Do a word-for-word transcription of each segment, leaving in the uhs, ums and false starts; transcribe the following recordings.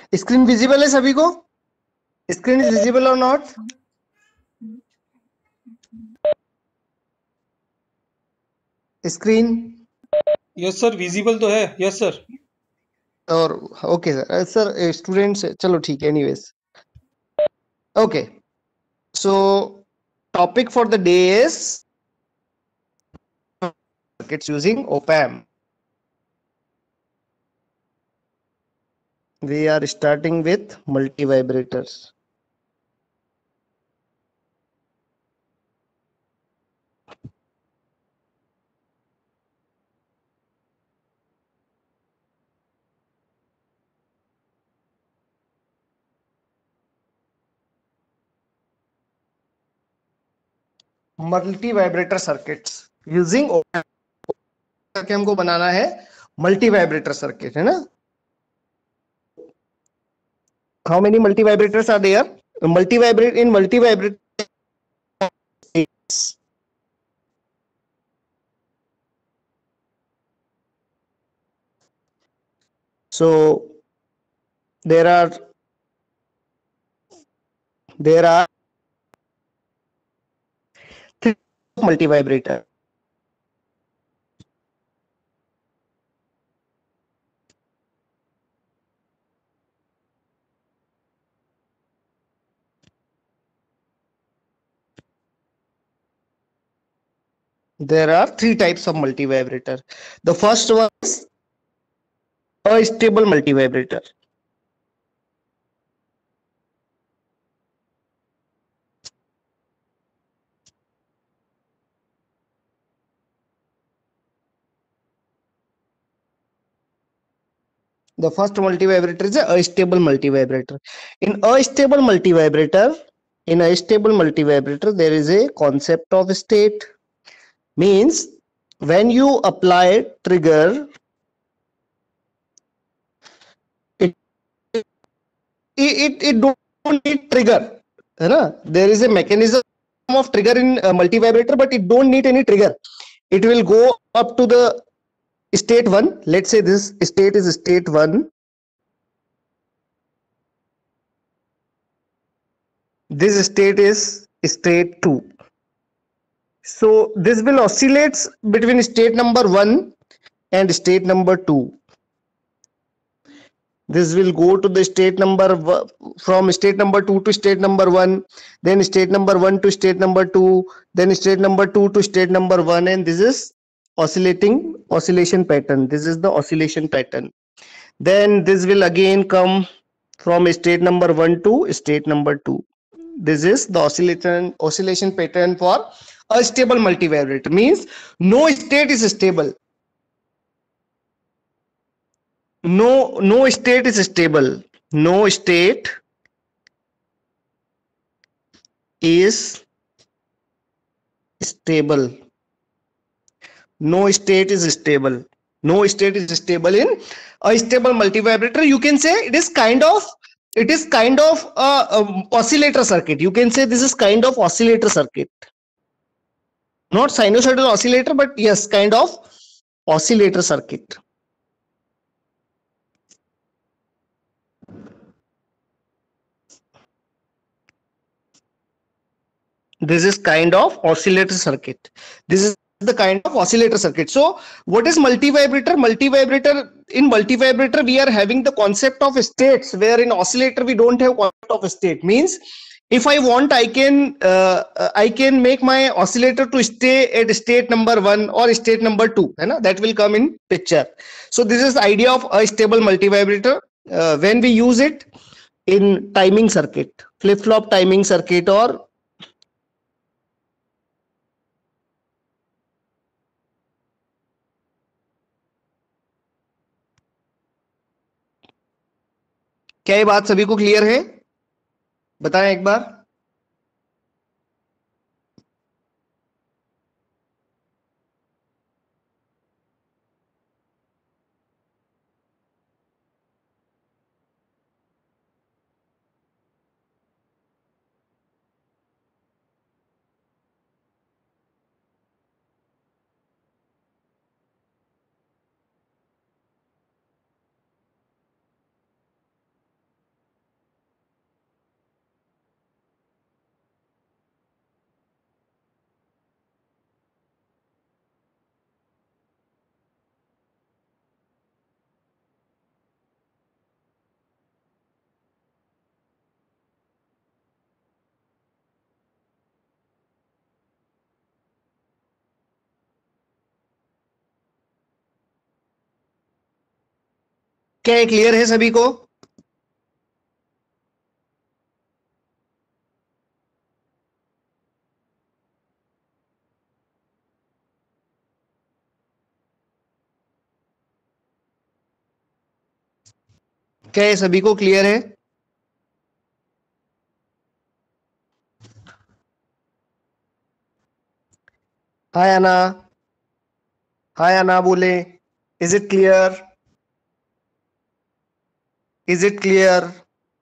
Screen visible है सभी को? स्क्रीन इज विजिबल और not? Screen? Yes sir, visible तो है। Yes sir. और ओके सर, सर स्टूडेंट्स, चलो ठीक है, anyways okay. So topic for the day is circuits using op-amp. We are starting with multivibrators. Multivibrator circuits using op-amp करके हमको बनाना है मल्टीवाइब्रेटर सर्किट, है ना? How many multivibrators are there? Multivibrate in multivibrate so there are there are three multivibrator. There are three types of multivibrator. The first one is a stable multivibrator. The first multivibrator is a stable multivibrator. In a stable multivibrator, in a stable multivibrator, there is a concept of state. Means when you apply trigger, it it it don't need trigger, है ना? There is a mechanism of trigger in a multivibrator, but it don't need any trigger. It will go up to the state one. Let's say this state is state one. This state is state two. So this will oscillates between state number one and state number two. This will go to the state number from state number two to state number one, then state number one to state number two, then state number two to state number one, and this is oscillating oscillation pattern. This is the oscillation pattern. Then this will again come from state number one to state number two. This is the oscillation oscillation pattern for a stable multivibrator. Means no state is stable. No, no state is stable. No state is stable. No state is stable. No state is stable in a stable multivibrator. You can say it is kind of it is kind of a, a oscillator circuit. You can say this is kind of oscillator circuit. Not sinusoidal oscillator, but yes, kind of oscillator circuit. This is kind of oscillator circuit. This is the kind of oscillator circuit. So what is multivibrator? Multivibrator, in multivibrator we are having the concept of states, where in oscillator we don't have concept of state. Means if I want, I can uh, I can make my oscillator to stay at state number one or state number two, you know, that will come in picture. So this is the idea of a stable multivibrator. Uh, when we use it in timing circuit, flip-flop timing circuit, or क्या ये बात सभी को clear है? बताएं एक बार। क्या ये क्लियर है सभी को? क्या ये सभी को क्लियर है? हाय अना, हाय अना बोले, is it clear? Is it clear?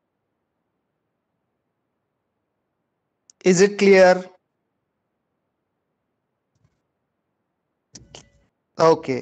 Is it clear? Okay,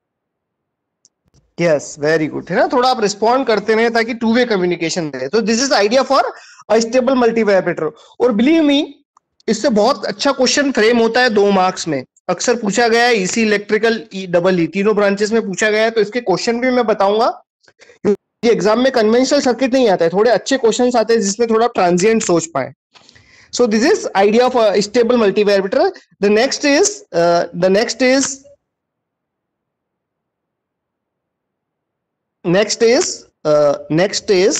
yes, very good, है ना? थोड़ा आप रिस्पॉन्ड करते रहे ताकि टू वे कम्युनिकेशन रहे। तो this is idea for astable multivibrator. और बिलीव मी, इससे बहुत अच्छा क्वेश्चन फ्रेम होता है दो मार्क्स में। अक्सर पूछा गया है, इसी इलेक्ट्रिकल ई डबल ई तीनों ब्रांचेस में पूछा गया है। तो इसके क्वेश्चन भी मैं बताऊंगा। ये एग्जाम में कन्वेंशनल सर्किट नहीं आता है, थोड़े अच्छे क्वेश्चन आते हैं जिसमें थोड़ा ट्रांजिएंट सोच पाए। So this is idea of a stable multivibrator. The next is uh, the next is next is uh, next is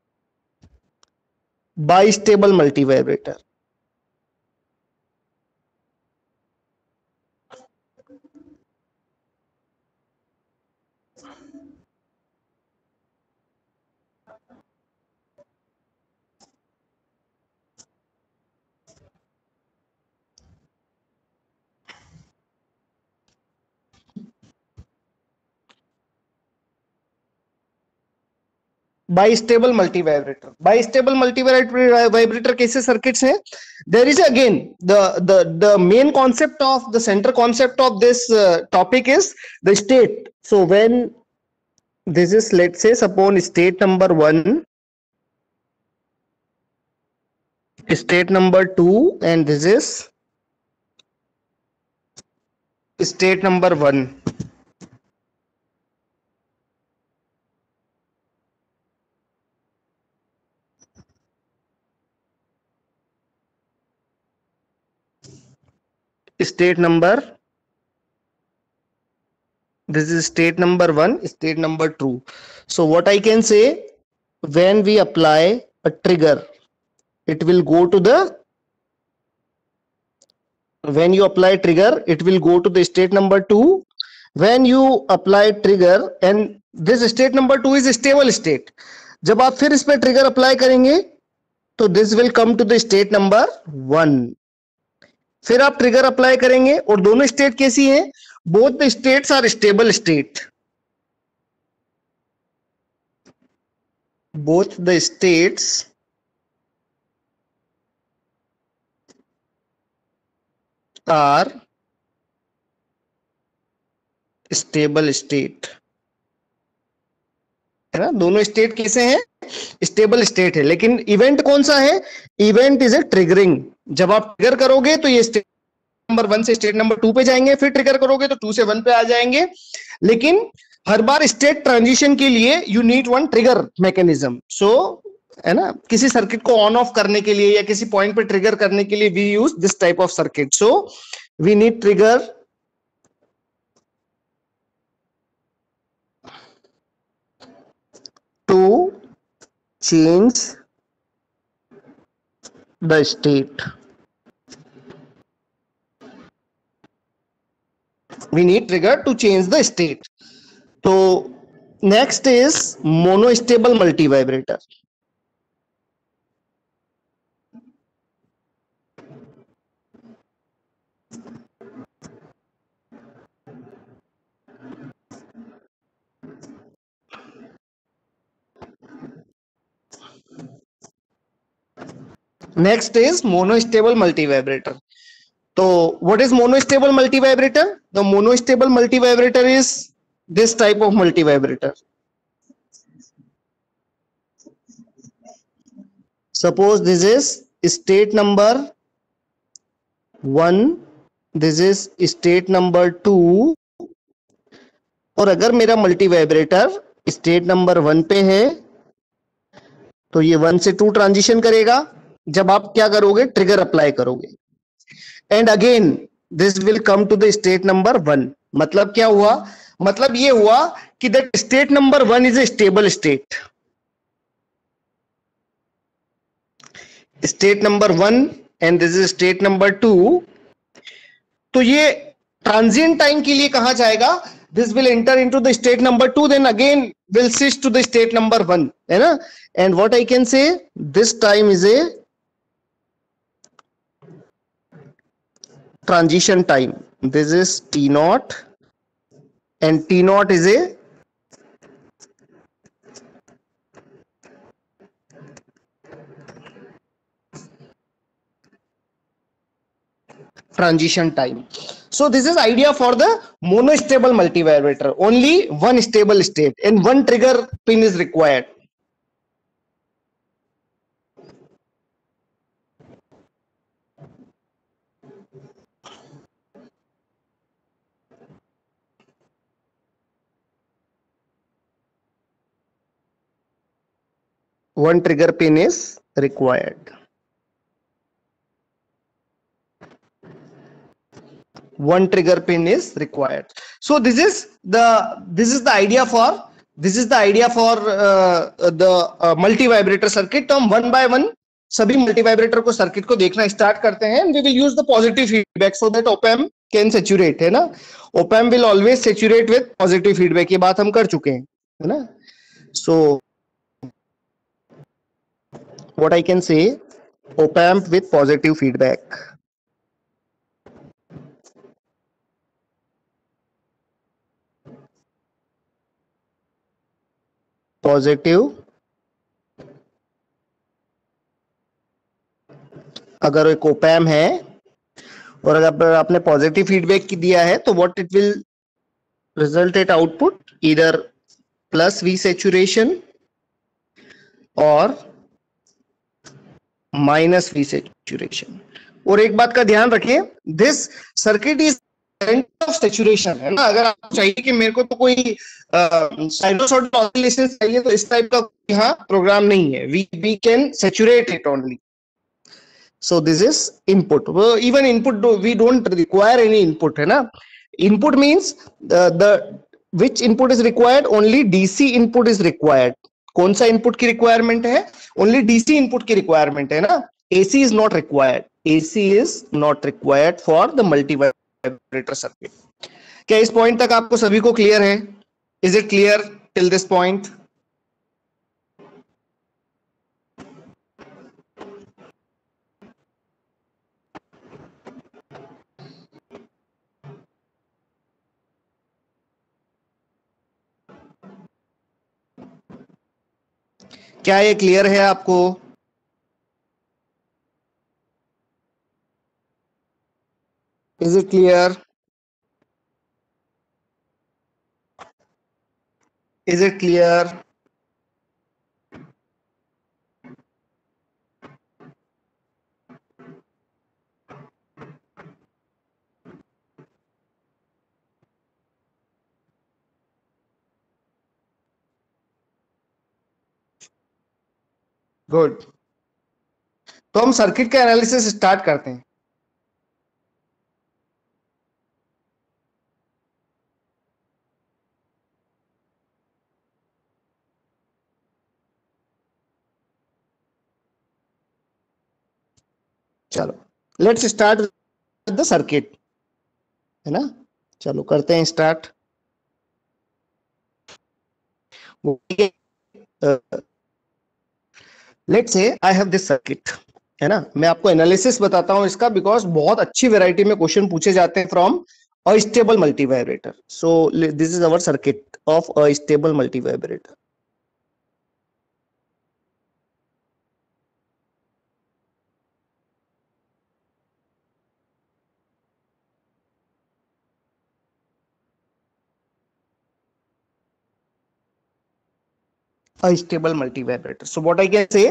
bistable multivibrator. Bistable multivibrator. Bistable multivibrator कैसे circuits हैं? There is again the the the main concept of the center concept of this uh, topic is the state. So when this is, let's say, suppose state number one, state number two, and this is state number one. State number, this is state number one, state number two. So what I can say, when we apply a trigger, it will go to the, when you apply trigger, it will go to the state number two. When you apply trigger, and this state number two is a stable state. जब आप फिर इस पे trigger apply करेंगे तो this will come to the state number one. फिर आप trigger apply करेंगे और दोनों स्टेट कैसी हैं? Both the states are stable state. Both the states are stable state, है ना? दोनों स्टेट कैसे हैं? स्टेबल स्टेट है। लेकिन इवेंट कौन सा है? Event is a triggering. जब आप ट्रिगर करोगे तो ये स्टेट नंबर वन से स्टेट नंबर टू पे जाएंगे, फिर ट्रिगर करोगे तो टू से वन पे आ जाएंगे। लेकिन हर बार स्टेट ट्रांजिशन के लिए you need one trigger mechanism. So, है ना, किसी सर्किट को ऑन ऑफ करने के लिए या किसी पॉइंट पे ट्रिगर करने के लिए we use this type of circuit. So we need trigger to change the state. We need trigger to change the state. So next is monostable multivibrator. Next is monostable multivibrator. So what is monostable multivibrator? The monostable multivibrator is this type of multivibrator. Suppose this is state number one, this is state number two, और अगर मेरा multivibrator state number one पे है तो ये one से to transition करेगा जब आप क्या करोगे? ट्रिगर अप्लाई करोगे। And again this will come to the state number one. मतलब क्या हुआ? मतलब ये हुआ कि that state number one is a stable state, state number one and this is state number two. तो ये ट्रांजिएंट टाइम के लिए कहा जाएगा, this will enter into the state number two, then again will switch to the state number one, है ना। And what I can say, this time is a transition time. This is T naught and T naught is a transition time. So this is idea for the monostable multivibrator. Only one stable state and one trigger pin is required. One trigger pin is required. One trigger pin is required. So this is the this is the idea for this is the idea for uh, the uh, multi vibrator circuit. तो हम one by one सभी multi vibrator को circuit को देखना start करते हैं, and we will use the positive feedback so that op amp can saturate, है ना। op amp will always saturate with positive feedback, ये बात हम कर चुके हैं, है ना। So what I can say, op amp with positive feedback. Positive, अगर एक ओपैम है और अगर आपने पॉजिटिव फीडबैक दिया है तो what it will result at output, इधर प्लस वी सैचुरेशन और माइनस वी सैचुरेशन। और एक बात का ध्यान रखिए, this circuit is of saturation, है ना। अगर आपको चाहिए कि मेरे को तो कोई साइनोसॉइडल ऑसिलेशन चाहिए तो इस टाइप का यहाँ प्रोग्राम नहीं है, we we can saturate it only. So this is input. Well, even input do, we don't require any input, है ना। Input means uh, the which input is required, only D C input is required. कौन सा input की requirement है, only D C input की requirement है ना। A C is not required. A C is not required for the multi vibrator circuit. क्या इस point तक आपको सभी को clear है? Is it clear till this point? क्या ये क्लियर है आपको? Is it clear? Is it clear? Good. तो हम सर्किट का एनालिसिस स्टार्ट करते हैं। चलो let's start with the circuit, है ना। चलो करते हैं start. Let's say I have this circuit, है ना। मैं आपको एनालिसिस बताता हूं इसका, बिकॉज बहुत अच्छी वैरायटी में क्वेश्चन पूछे जाते हैं from astable multivibrator. So this is our circuit of astable multivibrator. A stable multivibrator. So what I can say,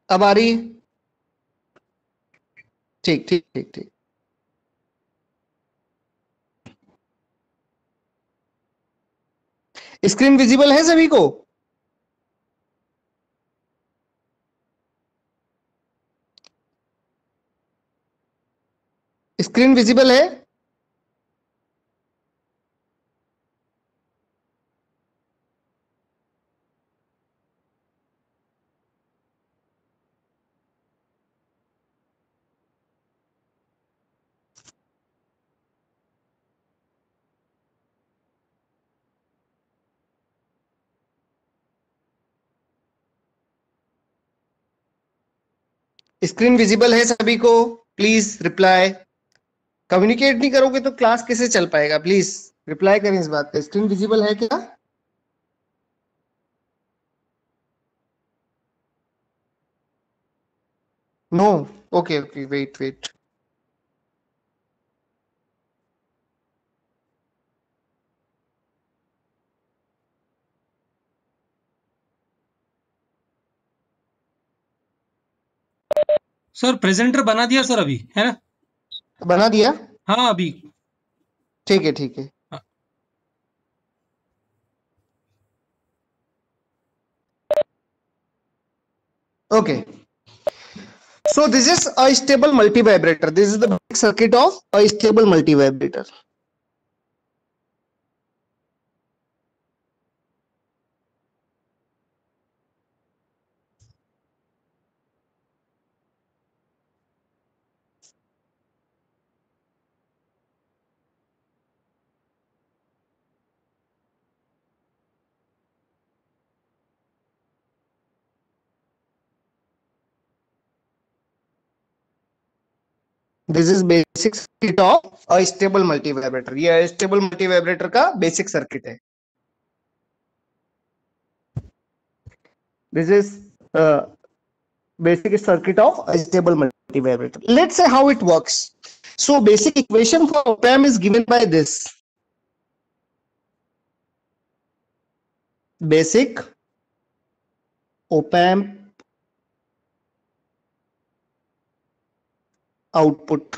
अब आ रही है? ठीक ठीक ठीक ठीक। स्क्रीन विजिबल है सभी को? स्क्रीन विजिबल है? स्क्रीन विजिबल है सभी को? Please reply. कम्युनिकेट नहीं करोगे तो क्लास कैसे चल पाएगा? प्लीज रिप्लाई करें इस बात पे। स्क्रीन विजिबल है क्या? No? Okay okay, wait wait. Sir presenter बना दिया सर अभी, है ना? बना दिया? हाँ अभी। ठीक है ठीक है। हाँ। Okay. So this is a stable multivibrator. This is the basic circuit of a stable multivibrator. This is basic circuit of a stable multivibrator. ये stable multivibrator का basic circuit है. This is uh, basic circuit of a stable multivibrator. Let's say how it works. So basic equation for op-amp is given by this. Basic op-amp output.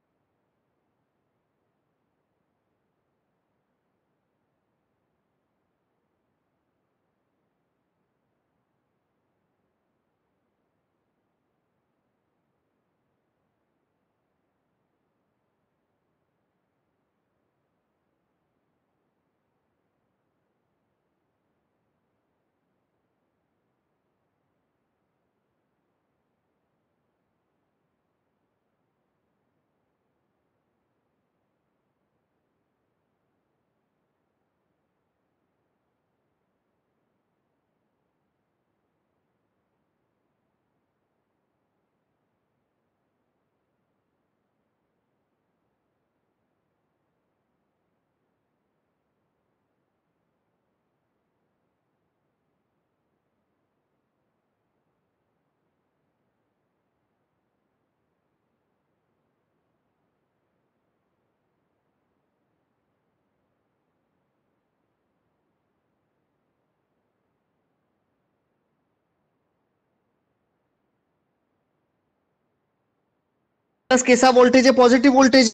Plus कैसा voltage है? Positive voltage.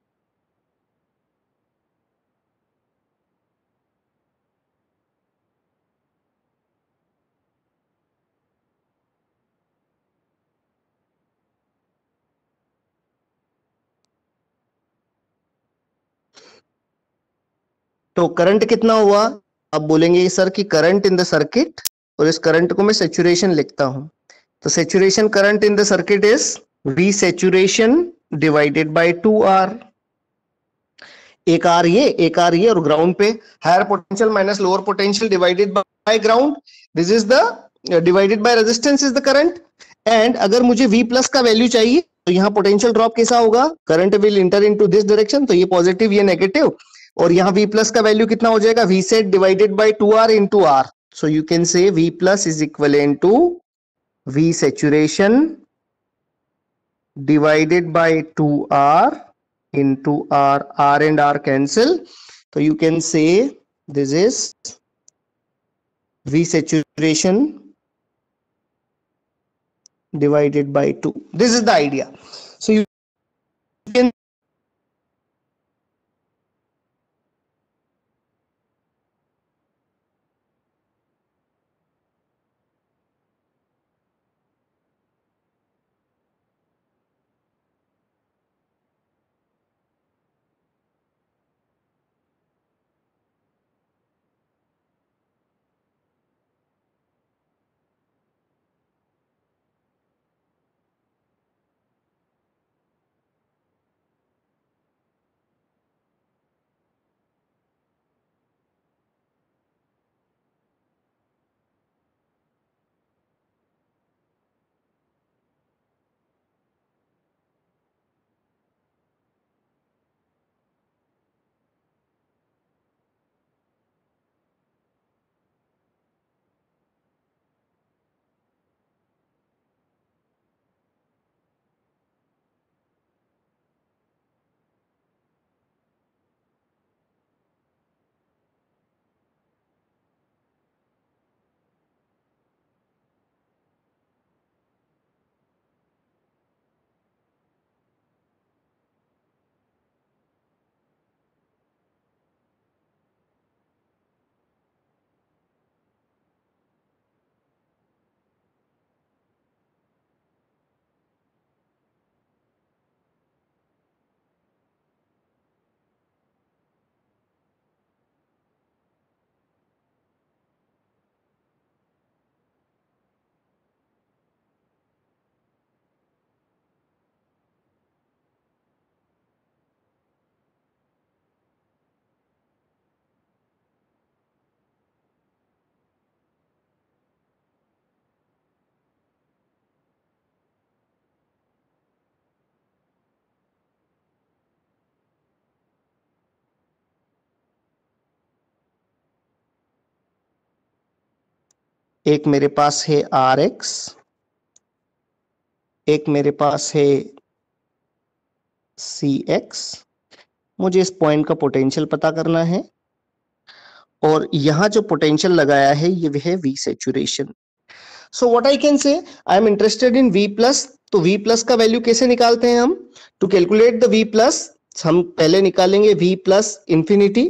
तो current कितना हुआ? आप बोलेंगे sir कि current in the circuit, और इस करंट को मैं सैचुरेशन लिखता हूं। तो saturation current in the circuit is V saturation divided by two R. एक आर ये, एक आर ये, और ग्राउंड पे higher potential minus lower potential divided by ground. This is the divided by resistance is the current. And अगर मुझे V plus का value चाहिए तो यहाँ पोटेंशियल ड्रॉप कैसा होगा? Current will enter into this direction, तो ये पॉजिटिव ये नेगेटिव, और यहाँ V प्लस का वैल्यू कितना हो जाएगा? V sat divided by two R into R. So you can say V plus is equal to V saturation divided by two R into R. R and R cancel. So you can say this is V saturation divided by two. This is the idea. So you can एक मेरे पास है are x, एक मेरे पास है सी x. मुझे इस point का potential पता करना है और यहां जो पोटेंशियल लगाया है ये है V saturation. So what I can say, I am interested in V plus. तो वी प्लस का वैल्यू कैसे निकालते हैं हम? To calculate the V plus हम पहले निकालेंगे V plus infinity.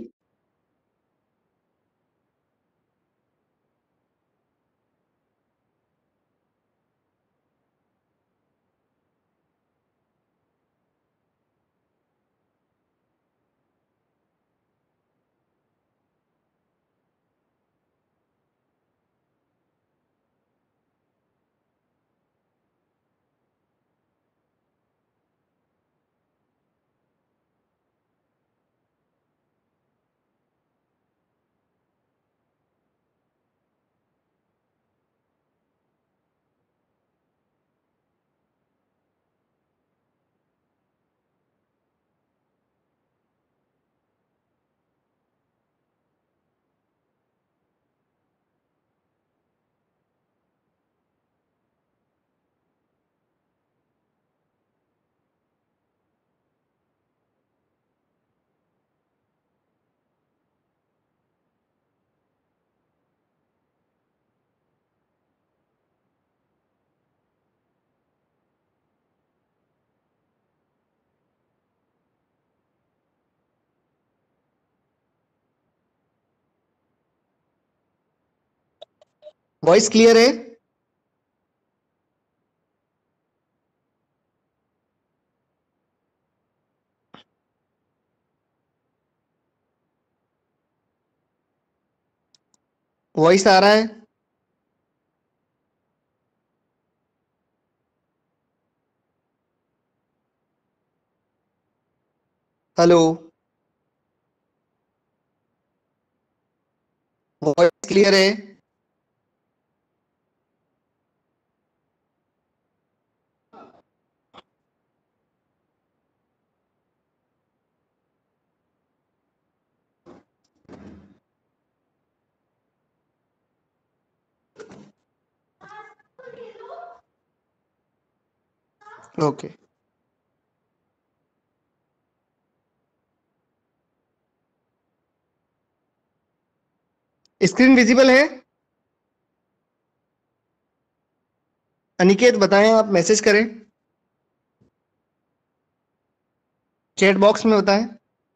Voice clear है? वॉइस आ रहा है? हेलो, वॉइस क्लियर है? ओके, स्क्रीन विजिबल है? अनिकेत बताएं, आप मैसेज करें, चैट बॉक्स में बताएं।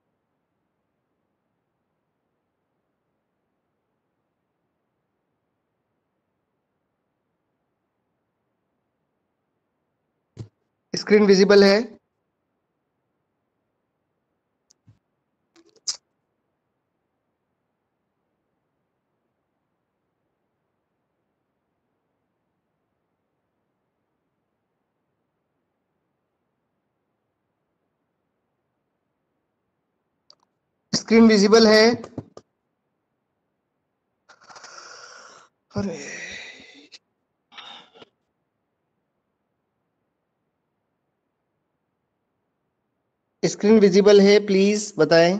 स्क्रीन विजिबल है? स्क्रीन विजिबल है? अरे स्क्रीन विजिबल है, प्लीज बताएं।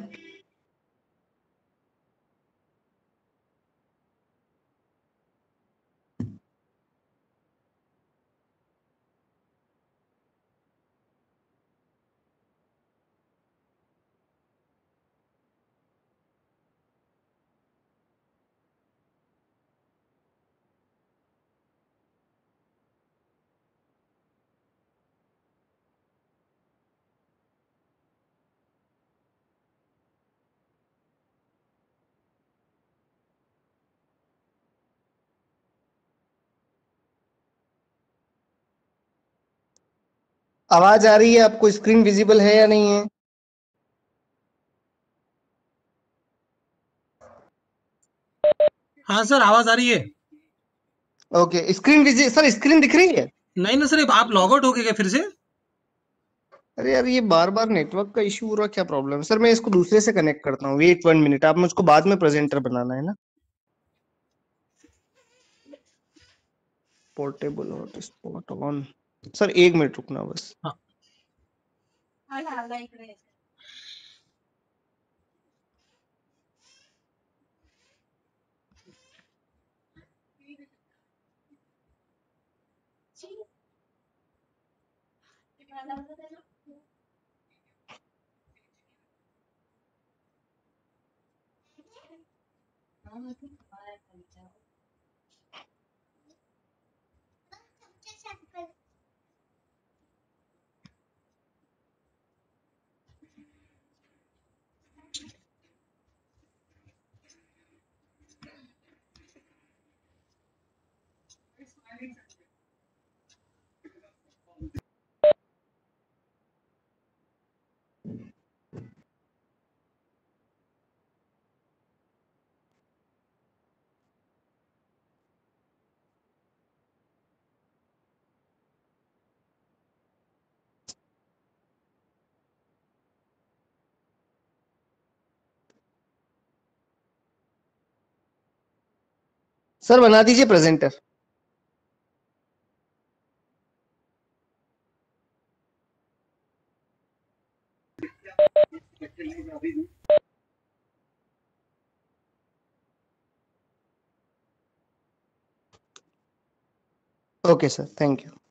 आवाज आ रही है आपको? स्क्रीन विजिबल है या नहीं है? हाँ सर, आवाज आ रही है। ओके, स्क्रीन विजि सर स्क्रीन दिख रही है? नहीं ना सर, आप लॉग आउट हो गए क्या फिर से? अरे यार, ये बार बार नेटवर्क का इशू हो रहा है, क्या प्रॉब्लम है? सर मैं इसको दूसरे से कनेक्ट करता हूँ, वेट वन मिनट, आप मुझको बाद में प्रेजेंटर बनाना है ना। Portable hotspot on. सर एक मिनट रुकना बस। हाँ। सर बना दीजिए presenter. Okay sir, thank you.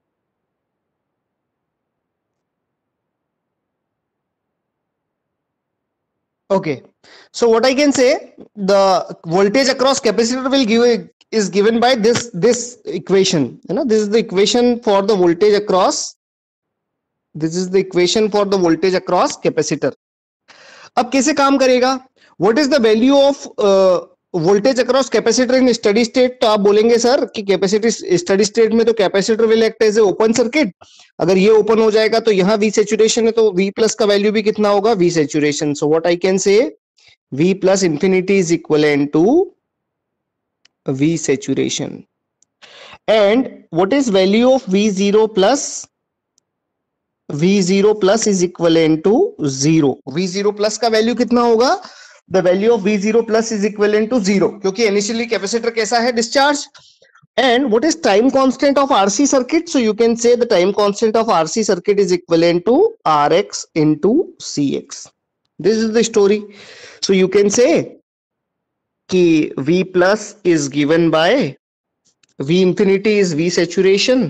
Okay, so what I can say, the voltage across capacitor will give is given by this this equation. You know, this is the equation for the voltage across. This is the equation for the voltage across capacitor. अब कैसे काम करेगा? What is the value of uh, voltage across capacitor in steady state? तो आप बोलेंगे sir कि capacity study state में तो capacitor will act as a open circuit. अगर ये ओपन हो जाएगा तो यहाँ V सैचुरेशन है, तो V प्लस का वैल्यू भी कितना होगा? V saturation. So what I can say, V plus infinity is equivalent to V saturation. And what is value of V zero plus? V zero plus is equivalent to zero. V zero plus का value कितना होगा? The value of V zero plus is equivalent to zero, क्योंकि initially capacitor कैसा है? Discharge. And what is time constant of R C circuit? So you can say the time constant of R C circuit is equivalent to R X into C X. This is the story. So you can say कि V plus is given by V infinity is V saturation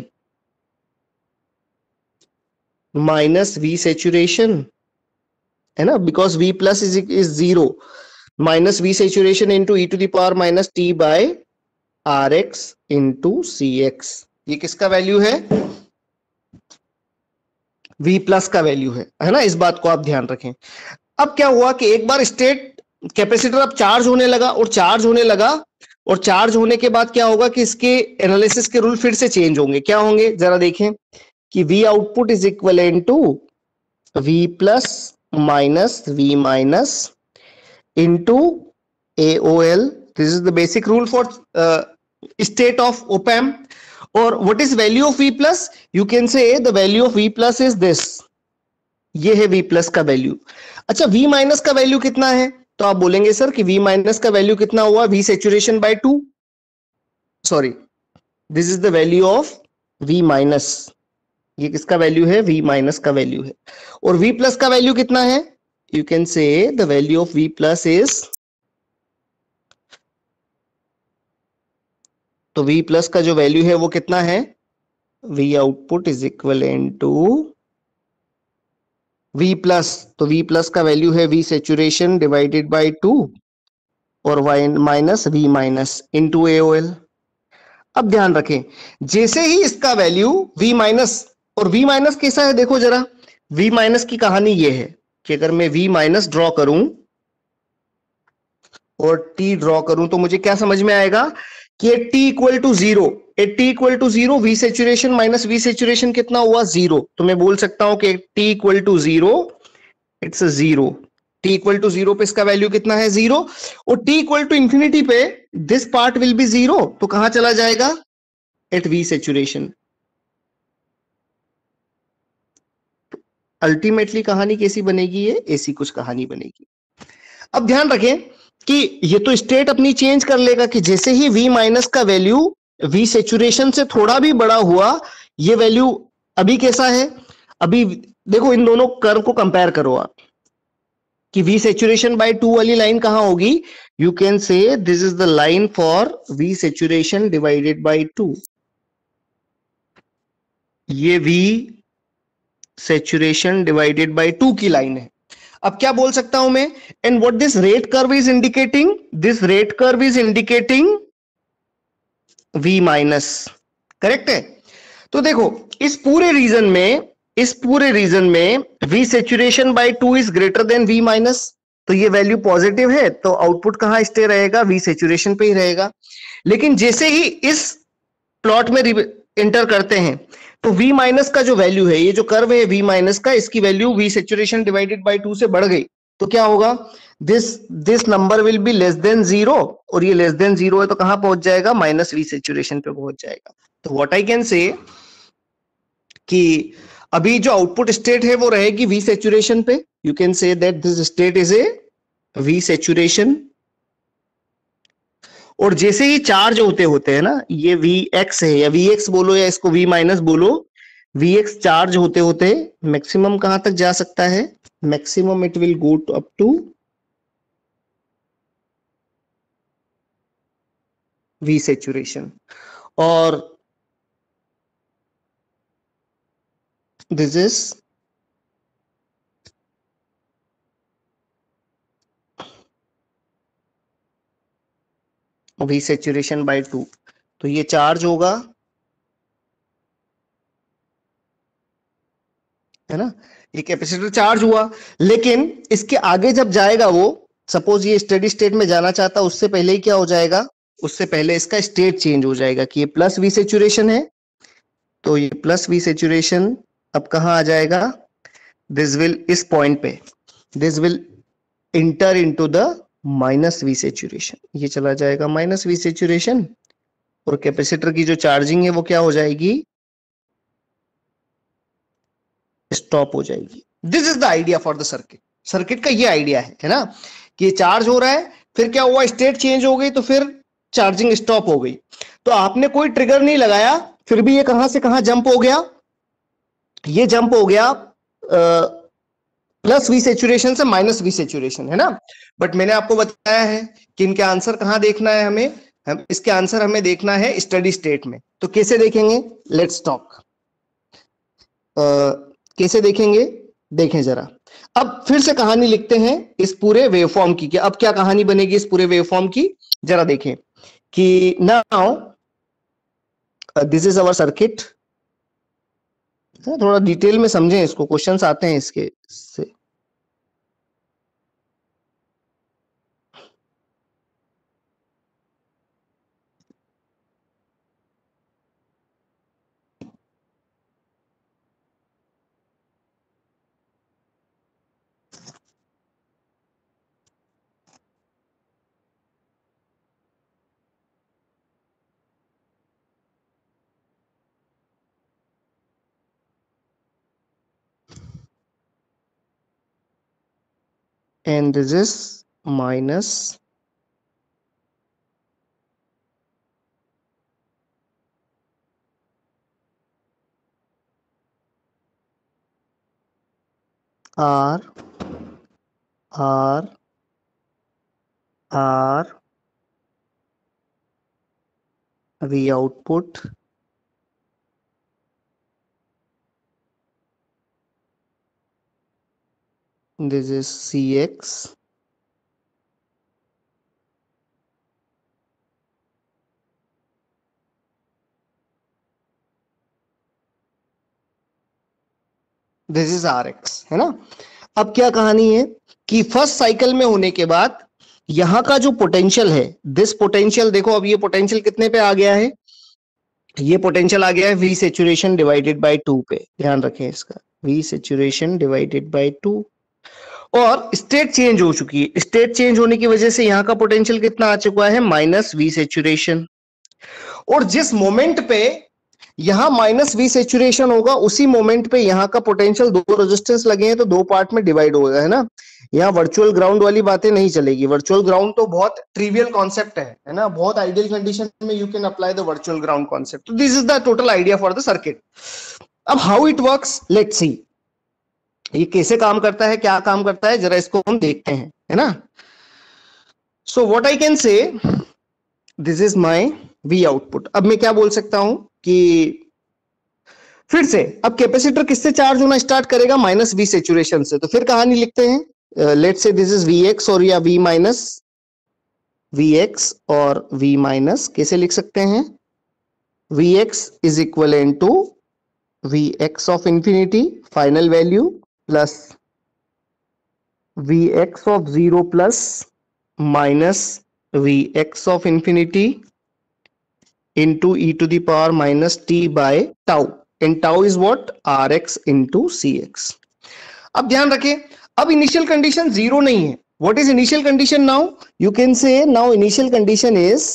minus V saturation, है ना, because V plus is is zero minus V saturation into e to the power minus t by R X into C X. ये किसका value है? V plus का value है, है ना? इस बात को आप ध्यान रखें। अब क्या हुआ कि एक बार स्टेट कैपेसिटर अब चार्ज होने लगा और चार्ज होने लगा और चार्ज होने के बाद क्या होगा कि इसके एनालिसिस के रूल फिर से चेंज होंगे। क्या होंगे जरा देखें कि V output is equal to V plus minus V minus into A O L. This is the basic rule for uh, state of op-amp. Or what is value of V plus? You can say the value of V plus is this. ये है V plus का value. अच्छा, V minus का value कितना है? तो आप बोलेंगे सर कि V माइनस का वैल्यू कितना हुआ? V saturation by two. Sorry, this is the value of V minus. ये किसका वैल्यू है? V माइनस का वैल्यू है। और V प्लस का वैल्यू कितना है? You can say the value of V plus is, तो V प्लस का जो वैल्यू है वो कितना है? V output is equal to V plus, तो V प्लस का वैल्यू है V saturation divided by two और Y minus V minus into A O L। अब ध्यान रखें, जैसे ही इसका वैल्यू V माइनस, और V माइनस कैसा है देखो जरा। V माइनस की कहानी ये है कि अगर मैं V माइनस ड्रॉ करूं और T ड्रॉ करूं तो मुझे क्या समझ में आएगा कि T equal to zero, T equal to zero, V saturation minus V saturation कितना हुआ? जीरो। तो मैं बोल सकता हूं कि T equal to zero, it's zero. T equal to zero पे इसका वैल्यू कितना है? जीरो। और T इक्वल टू इंफिनिटी पे this part will be zero, तो कहां चला जाएगा? Eight V saturation. अल्टीमेटली कहानी कैसी बनेगी? ये ऐसी कुछ कहानी बनेगी। अब ध्यान रखें कि ये तो स्टेट अपनी चेंज कर लेगा कि जैसे ही V माइनस का वैल्यू V सैचुरेशन से थोड़ा भी बड़ा हुआ, ये वैल्यू अभी कैसा है? अभी देखो इन दोनों कर्व को कंपेयर करो आप कि V सैचुरेशन बाय टू वाली लाइन कहां होगी? You can say this is the line for V saturation divided by two. ये V saturation divided by two की लाइन है। अब क्या बोल सकता हूं मैं? And what this rate curve is indicating? This rate curve is indicating V minus. Correct है? तो देखो इस पूरे रीजन में, इस पूरे रीजन में V saturation by two is greater than V minus, तो ये वैल्यू पॉजिटिव है, तो आउटपुट कहां स्टे रहेगा? V सैचुरेशन पे ही रहेगा। लेकिन जैसे ही इस प्लॉट में एंटर करते हैं तो V माइनस का जो वैल्यू है, ये जो कर्व है V माइनस का, इसकी value V saturation divided by two से बढ़ गई, तो क्या होगा? This this number will be less than zero, और ये लेस देन जीरो है तो कहां पहुंच जाएगा? माइनस V सैचुरेशन पे पहुंच जाएगा। तो व्हाट आई कैन से कि अभी जो आउटपुट स्टेट है वो रहेगी V सैचुरेशन पे। You can say that this state is a V saturation. और जैसे ही चार्ज होते होते हैं ना, ये वी एक्स है या वी एक्स बोलो या इसको V माइनस बोलो, वी एक्स चार्ज होते होते मैक्सिमम कहां तक जा सकता है? Maximum it will go to up to V saturation. और this is V saturation by two. तो ये चार्ज होगा, है ना? ये कैपेसिटर चार्ज हुआ, लेकिन इसके आगे जब जाएगा वो, सपोज ये स्टेडी स्टेट में जाना चाहता, उससे पहले ही क्या हो जाएगा? उससे पहले इसका स्टेट चेंज हो जाएगा कि ये प्लस V सैचुरेशन है, तो ये प्लस V सैचुरेशन अब कहां आ जाएगा? दिस विल, इस पॉइंट पे this will enter into the minus V saturation. ये चला जाएगा माइनस V सैचुरेशन, और कैपेसिटर की जो चार्जिंग है वो क्या हो जाएगी? स्टॉप हो जाएगी। This is the idea for the circuit. Circuit का ये आइडिया है, है ना, कि ये चार्ज हो रहा है, फिर क्या हुआ? स्टेट चेंज हो गई, तो फिर चार्जिंग स्टॉप हो गई। तो आपने कोई ट्रिगर नहीं लगाया, फिर भी ये कहां से कहां जंप हो गया? ये जंप हो गया प्लस V सैचुरेशन से माइनस V सैचुरेशन, है ना? बट मैंने आपको बताया है कि इनके आंसर कहां देखना है हमें? हम इसके आंसर हमें देखना है स्टडी स्टेट में। तो कैसे देखेंगे? Let's talk. कैसे देखेंगे? देखें जरा। अब फिर से कहानी लिखते हैं इस पूरे वेवफॉर्म की, कि अब क्या कहानी बनेगी इस पूरे वेवफॉर्म की, जरा देखें कि now this is our circuit. थोड़ा डिटेल में समझें इसको, क्वेश्चंस आते हैं इसके से। And this is minus R R R V output this is C X this is R X, है ना। अब क्या कहानी है कि फर्स्ट साइकिल में होने के बाद यहां का जो पोटेंशियल है, दिस पोटेंशियल देखो, अब ये पोटेंशियल कितने पे आ गया है, ये पोटेंशियल आ गया है V saturation divided by two पे, ध्यान रखें इसका, V saturation divided by two. और स्टेट चेंज हो चुकी है, स्टेट चेंज होने की वजह से यहाँ का पोटेंशियल कितना आ चुका है, माइनस वी सेचुरेशन। और जिस मोमेंट पे यहां माइनस वी सेचुरेशन होगा, उसी मोमेंट पे यहाँ का पोटेंशियल, दो रेजिस्टेंस लगे हैं तो दो पार्ट में डिवाइड होगा, है ना। यहाँ वर्चुअल ग्राउंड वाली बातें नहीं चलेगी, वर्चुअल ग्राउंड तो बहुत ट्रिवियल कॉन्सेप्ट है है ना, बहुत आइडियल कंडीशन में you can apply the virtual ground concept. This is the total idea for the circuit. अब how it works, let's see, ये कैसे काम करता है, क्या काम करता है, जरा इसको हम देखते हैं, है ना। So what I can say, this is my V output. अब मैं क्या बोल सकता हूं कि फिर से अब कैपेसिटर किससे चार्ज होना स्टार्ट करेगा, माइनस वी सेचुरेशन से। तो फिर कहानी लिखते हैं, let's say this is we X और या वी माइनस वी एक्स और वी माइनस, कैसे लिख सकते हैं, V X is equal to V X of infinity final value plus V X of zero plus minus V X of infinity into e to the power minus t by tau, and tau is what, rx into cx। अब ध्यान रखें, अब initial condition zero नहीं है। What is initial condition now, you can say now initial condition is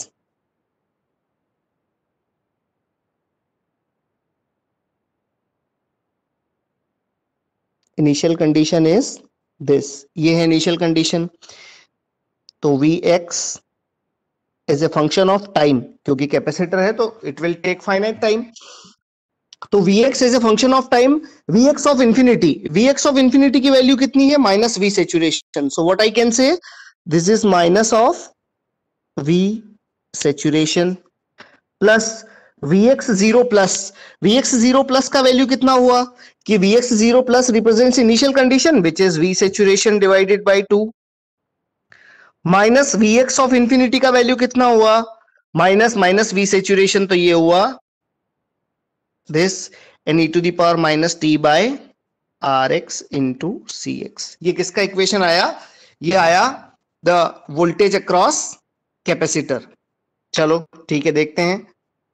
initial condition is this, ये है initial condition. तो V X as a function of time, क्योंकि कैपेसिटर है तो it will take finite time, तो Vx as a function of time, Vx of infinity, Vx of infinity की value कितनी है, minus V saturation. So what I can say, this is minus of V saturation plus Vx zero plus, Vx zero plus का value कितना हुआ कि Vx zero plus represents initial condition which is V saturation divided by two, minus Vx of infinity का value कितना हुआ, minus minus V saturation, तो ये हुआ this, and e to the power minus T by R X into C X. ये किसका equation आया, ये आया द वोल्टेज अक्रॉस कैपेसिटर। चलो ठीक है, देखते हैं।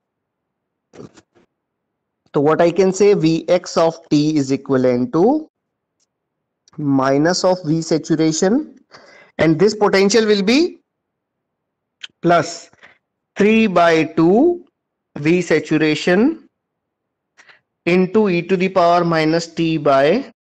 तो what I can say, V X of T is equal to minus of V saturation, and this potential will be plus three by two V saturation into e to the power minus t by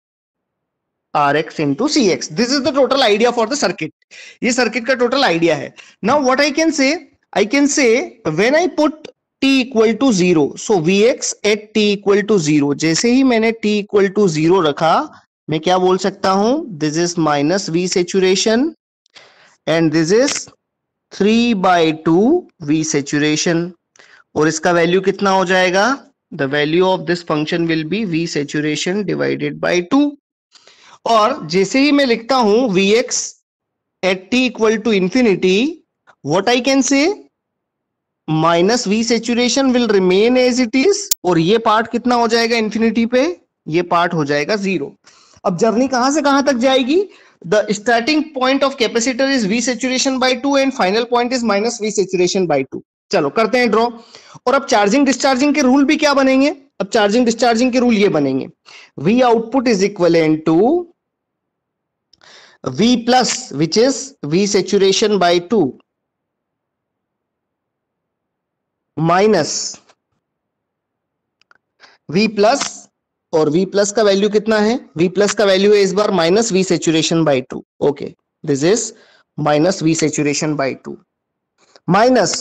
rx into cx. This is the total idea for the circuit. ये circuit का total idea है। Now what I can say, I can say when I put t equal to zero, so Vx at t equal to zero, जैसे ही मैंने t equal to zero रखा, मैं क्या बोल सकता हूं, this is minus V saturation and this is three by two V saturation, और इसका वैल्यू कितना हो जाएगा, the value of this function will be V saturation divided by two. और जैसे ही मैं लिखता हूं V X at T equal to infinity, what I can say, minus V saturation will remain as it is, और ये part कितना हो जाएगा इंफिनिटी पे, ये पार्ट हो जाएगा जीरो। अब जर्नी कहां से कहां तक जाएगी? The starting point of capacitor is V saturation by two and final point is minus V saturation by two. चलो करते हैं ड्रॉ। और अब चार्जिंग डिस्चार्जिंग के रूल भी क्या बनेंगे? अब चार्जिंग डिस्चार्जिंग के रूल ये बनेंगे, V output is equivalent to V plus, which is V saturation by two, minus V plus, और V plus का वैल्यू कितना है? V plus का वैल्यू है इस बार minus V saturation by two. Okay, this is minus V saturation by two minus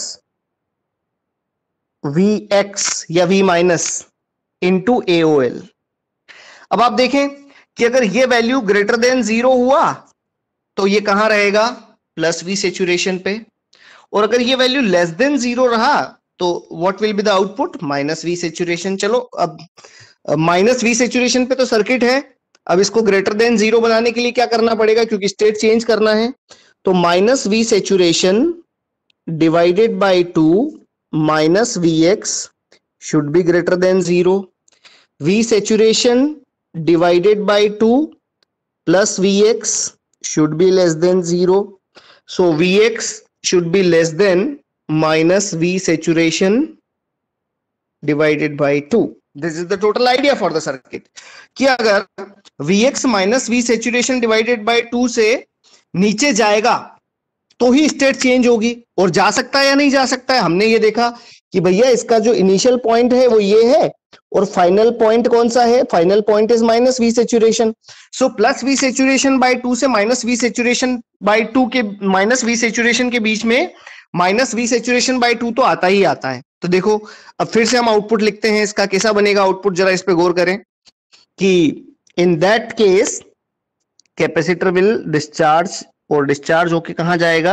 Vx या V minus into A O L। अब आप देखें कि अगर ये वैल्यू ग्रेटर देन जीरो हुआ तो ये कहां रहेगा? प्लस वी सेचुरेशन पे। और अगर ये वैल्यू लेस देन जीरो रहा तो what will be the output? Minus V saturation. चलो अब माइनस वी सेचुरेशन पे तो सर्किट है, अब इसको ग्रेटर देन जीरो बनाने के लिए क्या करना पड़ेगा? क्योंकि स्टेट चेंज करना है, तो minus V saturation divided by two minus V X should be greater than zero. V saturation divided by two plus V X should be less than zero. So Vx should be less than minus V saturation divided by two. This is the total idea for the circuit. कि अगर Vx minus V saturation divided by two से नीचे जाएगा तो ही state change होगी, और जा सकता है या नहीं जा सकता है? हमने ये देखा कि भैया इसका जो इनिशियल पॉइंट है वो ये है, और फाइनल पॉइंट कौन सा है? Final point is minus V saturation. So plus V saturation by two से minus V saturation by two के माइनस वी सेचुरेशन के बीच में minus V saturation by two तो आता ही आता है। तो देखो अब फिर से हम आउटपुट लिखते हैं, इसका कैसा बनेगा आउटपुट, जरा इस पे गौर करें कि in that case capacitor will discharge, और डिस्चार्ज होके कहां जाएगा?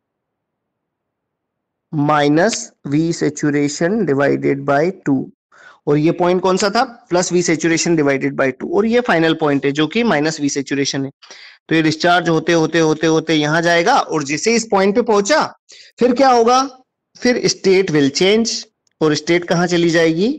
Minus V saturation divided by two, और ये पॉइंट कौन सा था? Plus V saturation divided by two, और ये फाइनल पॉइंट है जो कि माइनस वी सेचुरेशन है। तो ये डिस्चार्ज होते होते होते होते यहां जाएगा, और जिसे इस पॉइंट पे पहुंचा फिर क्या होगा? फिर स्टेट विल चेंज, और स्टेट कहां चली जाएगी?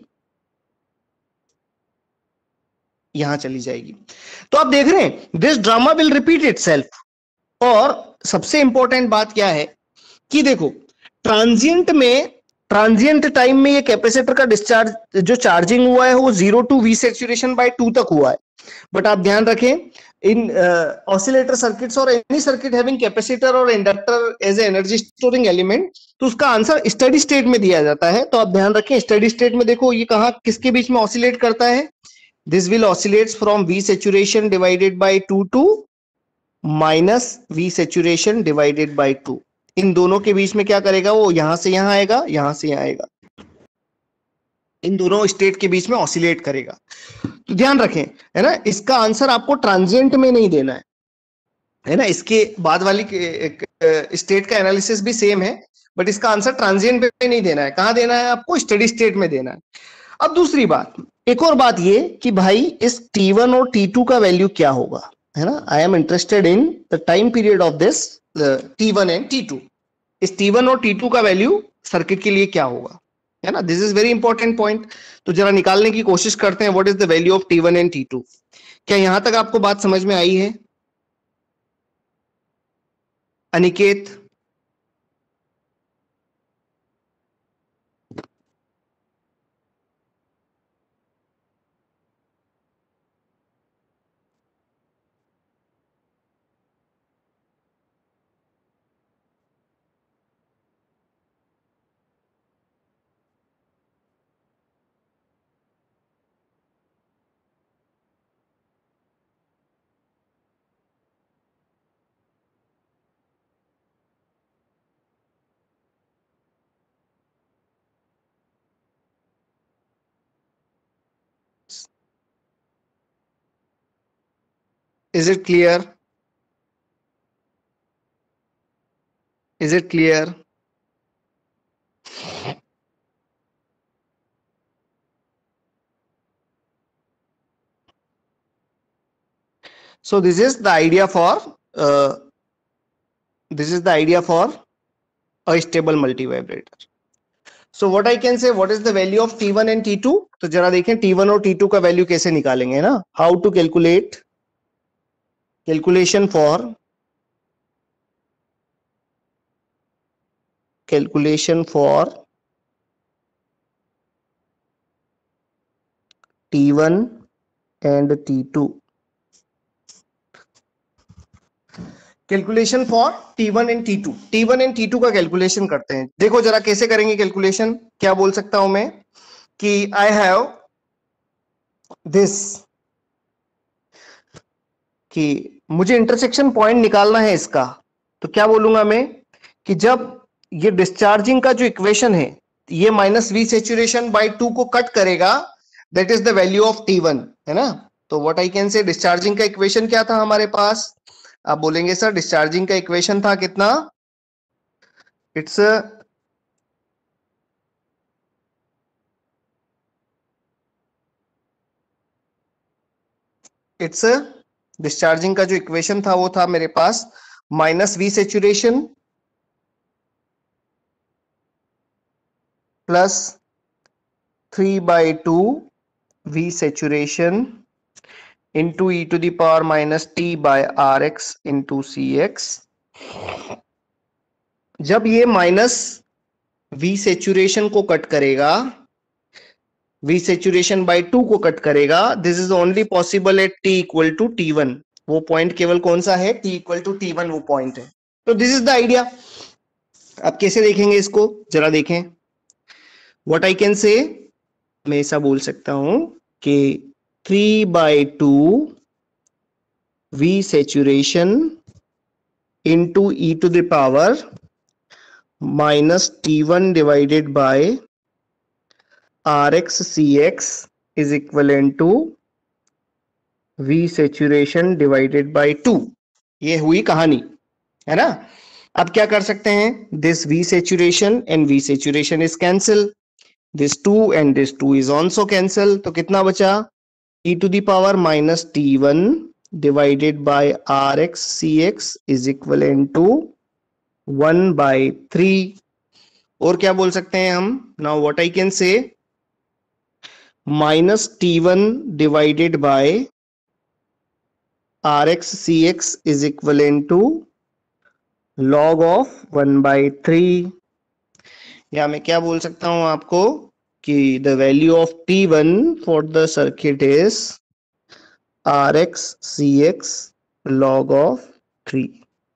यहां चली जाएगी। तो आप देख रहे हैं this drama will repeat itself. और सबसे इंपॉर्टेंट बात क्या है कि देखो ट्रांजिएंट में, ट्रांजिएंट टाइम में ये कैपेसिटर का डिस्चार्ज जो चार्जिंग हुआ है वो zero to V saturation by two तक हुआ है। बट आप ध्यान रखें इन ऑसिलेटर सर्किट्स और एनी सर्किट हैविंग कैपेसिटर और inductor as a energy storing element, तो उसका आंसर स्टडी स्टेट में दिया जाता है। तो आप ध्यान रखें स्टडी स्टेट में देखो ये कहां किसके बीच में ऑसिलेट करता है? This will oscillates from V saturation divided by two to minus V saturation divided by two. इन दोनों के बीच में क्या करेगा? वो यहां से यहां आएगा, यहां से यहां आएगा, इन दोनों स्टेट के बीच में ऑसिलेट करेगा। तो ध्यान रखें है ना, इसका आंसर आपको ट्रांजिएंट में नहीं देना है, है ना। इसके बाद वाली स्टेट का एनालिसिस भी सेम है, बट इसका आंसर ट्रांजिएंट पे नहीं देना है। कहां देना है आपको? स्टेडी स्टेट में देना है। अब दूसरी बात, एक और बात ये कि भाई इस टी वन और टी टू का वैल्यू क्या होगा, है ना। I am interested in the time period of this T one and T two. इस टी वन और टी टू का वैल्यू सर्किट के लिए क्या होगा, है ना। This is very important point. तो जरा निकालने की कोशिश करते हैं what is the value of T one and T two. क्या यहां तक आपको बात समझ में आई है Aniket? Is it clear? Is it clear? So this is the idea for uh, this is the idea for a stable multivibrator. So what I can say what is the value of T one and T two? तो जरा देखें T one और T two का value कैसे निकालेंगे ना. How to calculate calculation for calculation for T one and T two. Calculation for T one and T two. T one and T two का calculation करते हैं. देखो जरा कैसे करेंगे कैलकुलेशन. क्या बोल सकता हूं मैं कि आई हैव दिस, कि मुझे इंटरसेक्शन पॉइंट निकालना है इसका. तो क्या बोलूंगा मैं कि जब ये डिस्चार्जिंग का जो इक्वेशन है ये minus V saturation by two को कट करेगा, that is the value of T one, है ना. तो what I can say discharging का इक्वेशन क्या था हमारे पास. आप बोलेंगे सर डिस्चार्जिंग का इक्वेशन था कितना. इट्स इट्स डिस्चार्जिंग का जो इक्वेशन था वो था मेरे पास minus V saturation plus three by two V saturation into e to the power minus t by rx into cx. जब ये माइनस वी सेचुरेशन को कट करेगा, वी सेचुरेशन बाय टू को कट करेगा, this is only possible at T equal to T one. वो point केवल कौन सा है, T equal to T one वो पॉइंट है. तो दिस इज द आइडिया. अब कैसे देखेंगे इसको जरा देखें. व्हाट आई कैन से, मैं ऐसा बोल सकता हूं कि three by two V saturation into e to the power minus T one divided by Rx Cx is equivalent to V saturation divided by two. ये हुई कहानी, है ना. अब क्या कर सकते हैं, this V saturation and V saturation is cancel, this two and this two is also cancel. तो कितना बचा, e to the power minus T one divided by Rx Cx is equivalent to one by three. और क्या बोल सकते हैं हम, now what I can say minus T one divided by R X C X is equivalent to log of one by three. या मैं क्या बोल सकता हूं आपको कि the value of T one for the circuit is R X C X log of three.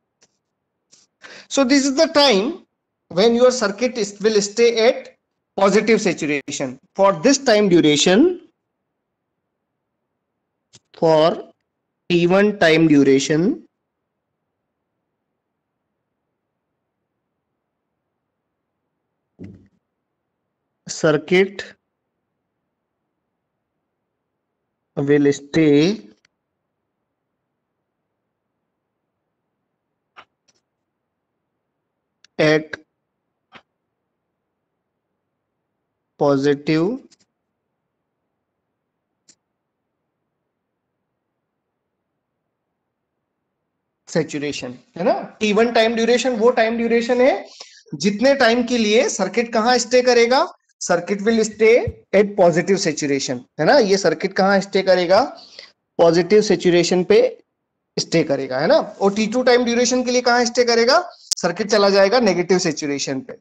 So this is the time when your circuit is, will stay at positive saturation. For this time duration, for T one time duration, circuit will stay at positive saturation, है ना. T one time duration वो time duration है जितने time के लिए circuit कहां stay करेगा, circuit will stay at positive saturation, है ना. ये सर्किट कहां स्टे करेगा, पॉजिटिव सेचुरेशन पे स्टे करेगा, है ना. और टी टू टाइम ड्यूरेशन के लिए कहां स्टे करेगा, सर्किट चला जाएगा नेगेटिव सेचुरेशन पे.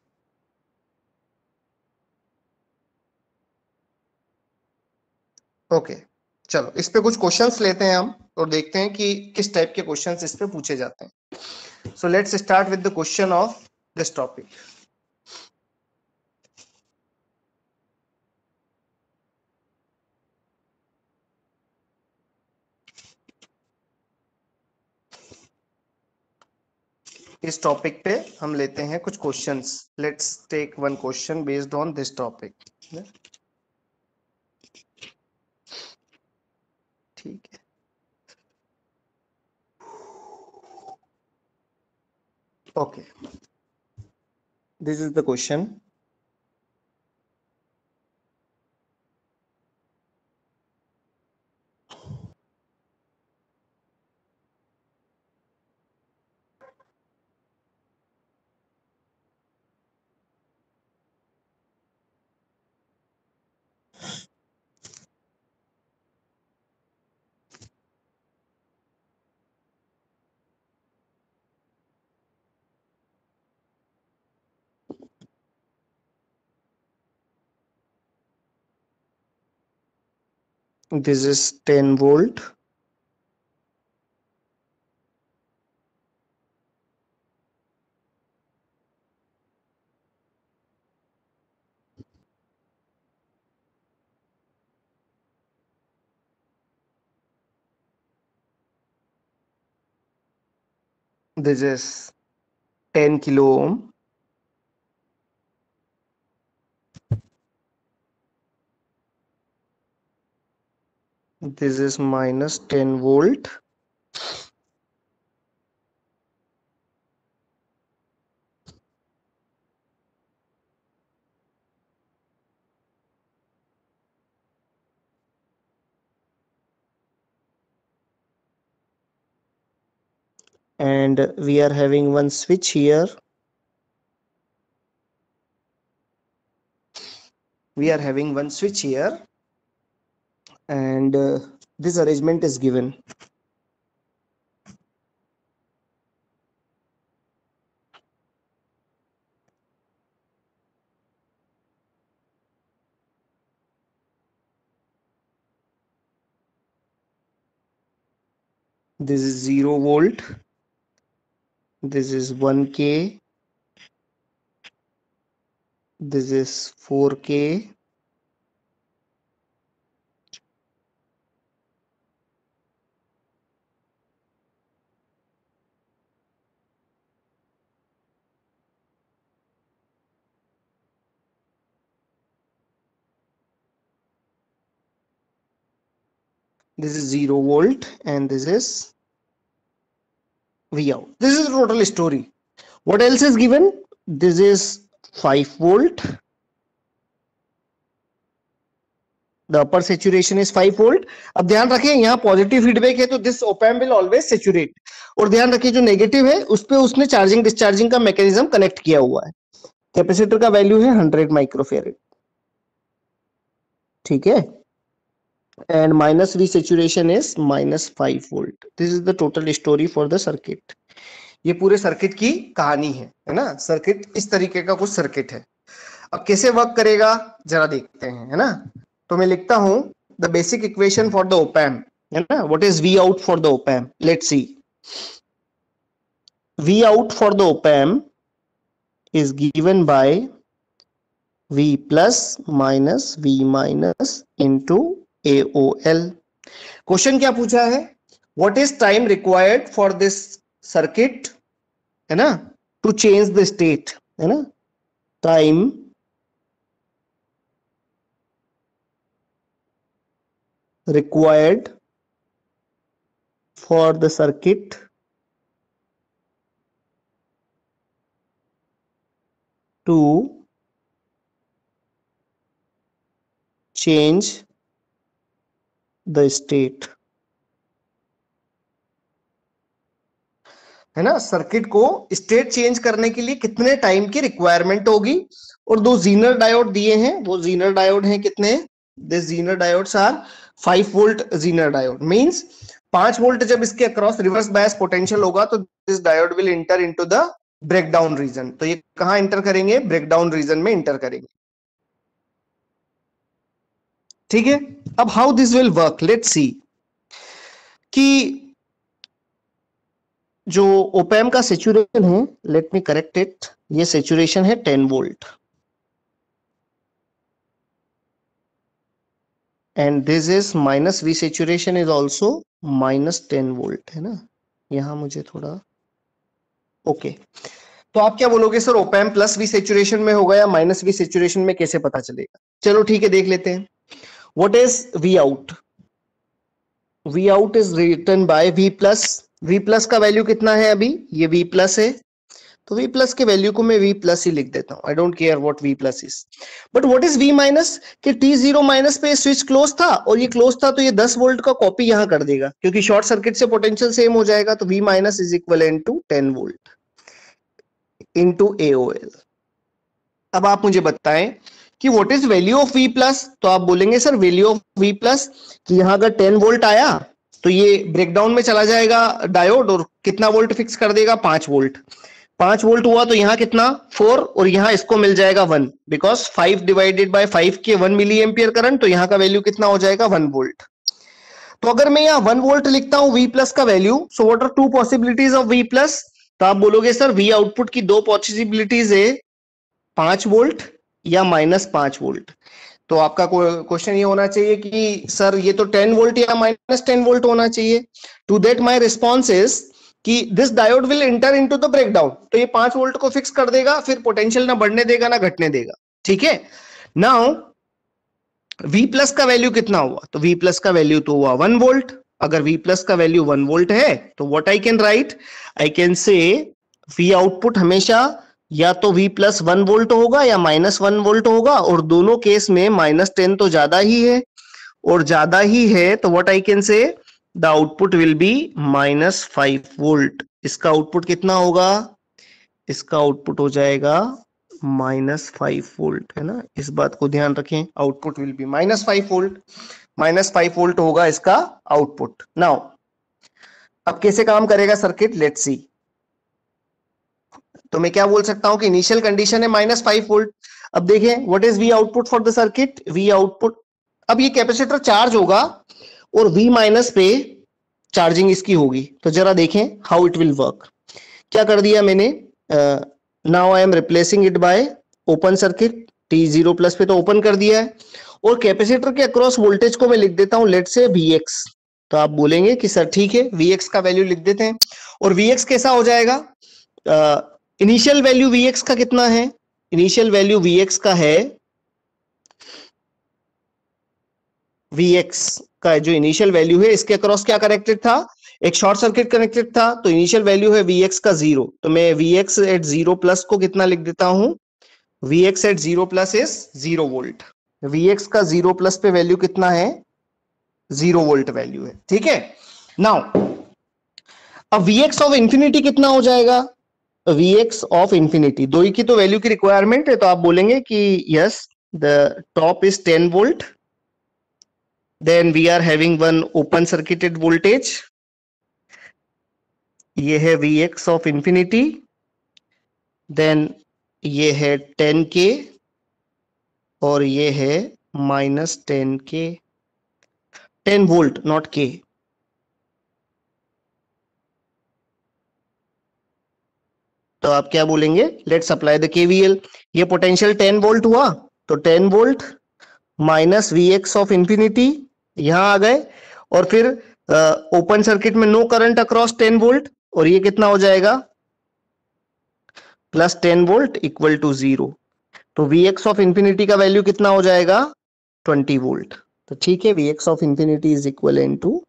Okay okay. चलो इस पे कुछ क्वेश्चंस लेते हैं हम और देखते हैं कि किस टाइप के क्वेश्चंस इस पे पूछे जाते हैं. So let's start with the question of this topic. इस टॉपिक पे हम लेते हैं कुछ questions. Let's take one question based on this topic. ठीक है. Okay, this is the question. This is ten volt. This is ten kilo ohm. This is minus ten volt. And we are having one switch here. We are having one switch here, and uh, this arrangement is given. This is zero volt. This is one K. This is four K. This is zero volt, and this is V out. This is the total story. What else is given? This is five volt. The upper saturation is five volt. अब ध्यान रखें यहाँ positive feedback है तो this op amp will always saturate, और ध्यान रखें जो नेगेटिव है उस पे उसने चार्जिंग डिस्चार्जिंग का मैकेनिज्म कनेक्ट किया हुआ है. कैपेसिटर का वैल्यू है हंड्रेड माइक्रोफेरेड. ठीक है. And minus V saturation is minus five volt. This is the total story for the circuit. ये पूरे सर्किट की कहानी है, है ना. सर्किट इस तरीके का कुछ सर्किट है. अब कैसे वर्क करेगा जरा देखते हैं, है ना. तो मैं लिखता हूं the basic equation for the op amp, है ना. What is V out for the op amp? Let's see. V out for the op amp is given by V plus minus V minus into A O L. Question क्या पूछा है? What is time required for this circuit, है ना, to change the state, है ना. Time required for the circuit to change the state, है ना. Circuit को स्टेट चेंज करने के लिए कितने टाइम की रिक्वायरमेंट होगी. और दो जीनर डायोड दिए हैं. वो जीनर डायोड हैं कितने? This zener diodes are five volt zener diode. Means पांच वोल्ट जब इसके अक्रॉस रिवर्स बायस पोटेंशियल होगा तो this diode will enter into the breakdown region. तो ये कहां एंटर करेंगे? ब्रेकडाउन रीजन में एंटर करेंगे. ठीक है. अब how this will work, let's see. कि जो ओप एम्प का सैचुरेशन है, लेट मी करेक्ट इट, ये सैचुरेशन है ten volt, and this is minus V saturation is also minus ten volt, है ना. यहां मुझे थोड़ा ओके okay. तो आप क्या बोलोगे sir, op amp plus V saturation में होगा या माइनस वी सैचुरेशन में, कैसे पता चलेगा? चलो ठीक है, देख लेते हैं. What is V out? V out is written by V plus. V plus का वैल्यू कितना है अभी? ये V प्लस है, तो V प्लस के वैल्यू को मैं V प्लस ही लिख देता हूं. I don't care what V plus is. But what is V minus? कि T जीरो माइनस पे स्विच क्लोज था और ये क्लोज था, तो ये दस वोल्ट का कॉपी यहां कर देगा क्योंकि शॉर्ट सर्किट से पोटेंशियल सेम हो जाएगा. तो V minus is equal to ten volt into A O L. अब आप मुझे बताएं कि what is value of V plus. तो आप बोलेंगे sir value of V plus कि यहां अगर टेन वोल्ट आया तो ये ब्रेकडाउन में चला जाएगा डायोड और कितना वोल्ट फिक्स कर देगा? पांच वोल्ट. पांच वोल्ट हुआ तो यहाँ कितना? फोर, और यहाँ इसको मिल जाएगा one, because five divided by five के वन मिली एम्पियर करंट, तो यहाँ का वैल्यू कितना हो जाएगा? One volt. तो अगर मैं यहाँ वन वोल्ट लिखता हूं V प्लस का value, so what are two possibilities of V plus? तो आप बोलोगे सर V आउटपुट की दो पॉसिबिलिटीज है, पांच वोल्ट या माइनस पांच वोल्ट। तो आपका क्वेश्चन ये होना चाहिए कि सर ये तो टेन वोल्ट या माइनस टेन वोल्ट होना चाहिए। To that my response is कि this diode will enter into the breakdown, तो ये पांच वोल्ट को फिक्स कर देगा, फिर पोटेंशियल ना बढ़ने देगा ना घटने देगा। ठीक है, नाउ V प्लस का वैल्यू कितना हुआ? तो V प्लस का वैल्यू तो हुआ वन वोल्ट। अगर V प्लस का वैल्यू वन वोल्ट है तो what I can write, I can say V output हमेशा या तो V प्लस वन वोल्ट होगा या माइनस वन वोल्ट होगा, और दोनों केस में माइनस टेन तो ज्यादा ही है, और ज्यादा ही है तो what I can say the output will be minus five volt. इसका आउटपुट कितना होगा? इसका आउटपुट हो जाएगा माइनस फाइव वोल्ट, है ना, इस बात को ध्यान रखें, output will be minus five volt, minus five volt होगा इसका आउटपुट। नाउ अब कैसे काम करेगा सर्किट, लेट्स सी। तो मैं क्या बोल सकता हूं कि इनिशियल कंडीशन है माइनस फाइव वोल्ट। अब देखें what is V output for the circuit, V output, अब ये कैपेसिटर चार्ज होगा और V माइनस पे चार्जिंग इसकी होगी, तो जरा देखें हाउ इट विल वर्क। क्या कर दिया मैंने, now I am replacing it by open circuit, T zero plus पे तो ओपन कर दिया है, और कैपेसिटर के अक्रॉस वोल्टेज को मैं लिख देता हूं लेट से V X। तो आप बोलेंगे कि सर ठीक है V X का वैल्यू लिख देते हैं, और V X कैसा हो जाएगा, इनिशियल वैल्यू V X का कितना है, इनिशियल वैल्यू V X का है, V X का जो इनिशियल वैल्यू है इसके अक्रॉस क्या कनेक्टेड था, एक शॉर्ट सर्किट कनेक्टेड था, तो इनिशियल वैल्यू है V X का जीरो, तो मैं V X at zero plus को कितना लिख देता हूं, V X at zero plus is zero volt, V X का जीरो प्लस पे वैल्यू कितना है, जीरो वोल्ट वैल्यू है। ठीक है, नाउ अब V X ऑफ इंफिनिटी कितना हो जाएगा, V X ऑफ इंफिनिटी, दो ही की तो वैल्यू की रिक्वायरमेंट है, तो आप बोलेंगे कि yes the top is ten volt, then we are having one open circuited voltage, ये है V X of infinity, then ये है टेन के और ये है माइनस टेन के, टेन वोल्ट नॉट के। तो आप क्या बोलेंगे, लेट्स अप्लाई द केवीएल, ये पोटेंशियल टेन वोल्ट हुआ, तो ten volt minus V X of infinity यहां आ गए, और फिर ओपन सर्किट में no current across ten volt, और ये कितना हो जाएगा, plus ten volt equal to zero, तो V X ऑफ इंफिनिटी का वैल्यू कितना हो जाएगा, ट्वेंटी वोल्ट। तो ठीक है, V X of infinity is equal to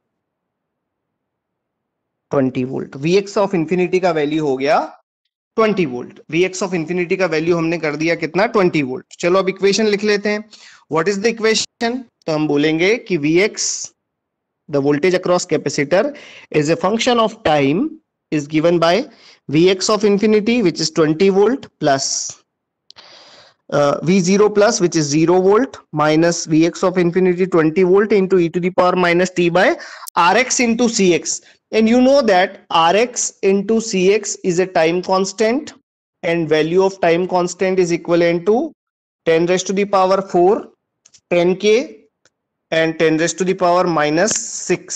twenty volt, V X of infinity का वैल्यू हो गया twenty volt, V X of infinity का वैल्यू हमने कर दिया कितना, ट्वेंटी वोल्ट। चलो अब इक्वेशन लिख लेते हैं, व्हाट इज द इक्वेशन, तो हम बोलेंगे कि V X the voltage across capacitor is a function of time is given by V X of infinity which is twenty volt plus uh, V zero plus which is zero volt minus V X of infinity twenty volt into e to the power minus t by R X into C X, and you know that R X into C X is a time constant and value of time constant is equivalent to ten raised to the power four, ten K and ten raised to the power minus six.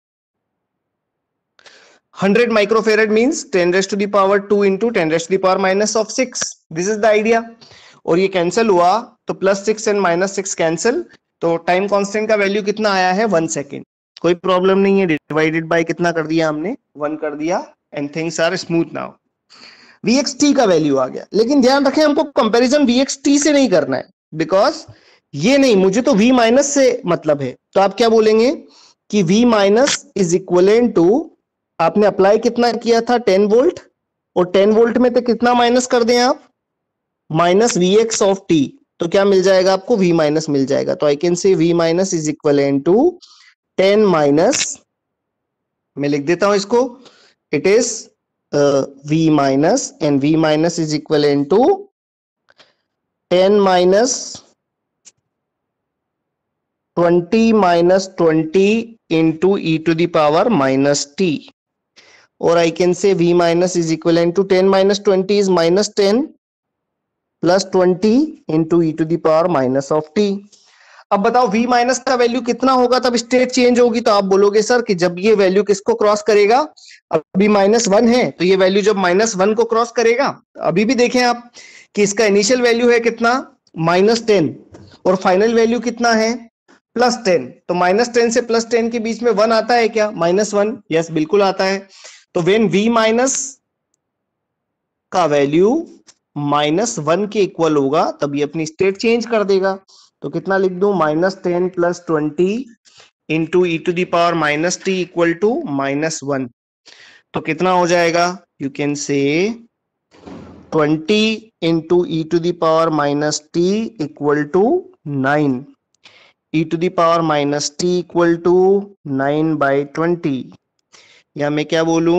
one hundred microfarad means ten raised to the power two into ten raised to the power minus of six. This is the idea. और ये cancel हुआ तो plus six and minus six cancel, तो time constant का value कितना आया है, one second. कोई प्रॉब्लम नहीं है, डिवाइडेड बाय कितना कर दिया हमने, वन कर दिया, and things are smooth now. V X T का वैल्यू आ गया, लेकिन ध्यान रखें हमको कंपैरिजन V X T से नहीं करना है, बिकॉज ये नहीं, मुझे तो V माइनस से मतलब है। तो आप क्या बोलेंगे कि V minus is equivalent to, आपने अप्लाई कितना किया था, टेन वोल्ट, और टेन वोल्ट में तो कितना माइनस कर दें आप, minus V X of T, तो क्या मिल जाएगा आपको, V माइनस मिल जाएगा। तो I can say V minus is equivalent to ten minus, मैं लिख देता हूं इसको, it is V minus, and V minus is equivalent to ten minus twenty minus twenty into e to the power minus t, or I can say V minus is equivalent to ten minus twenty is minus ten plus twenty into e to the power minus of t. अब बताओ V minus का value कितना होगा तब state change होगी, तो आप बोलोगे सर कि जब ये वैल्यू किसको क्रॉस करेगा, अभी माइनस वन है तो ये वैल्यू जब माइनस वन को क्रॉस करेगा, अभी भी देखें आप कि इसका इनिशियल वैल्यू है कितना, माइनस टेन, और फाइनल वैल्यू कितना है, प्लस टेन। तो माइनस टेन से प्लस टेन के बीच में वन आता है क्या, माइनस वन, यस बिल्कुल आता है। तो वेन V माइनस का वैल्यू माइनस वन के इक्वल होगा तब ये अपनी स्टेट चेंज कर देगा। तो कितना लिख दूं, minus ten plus twenty into e to the power minus t equal to minus one. तो कितना हो जाएगा, you can say twenty into e to the power minus t equal to nine, e to the power minus t equal to nine by twenty, या मैं क्या बोलूं,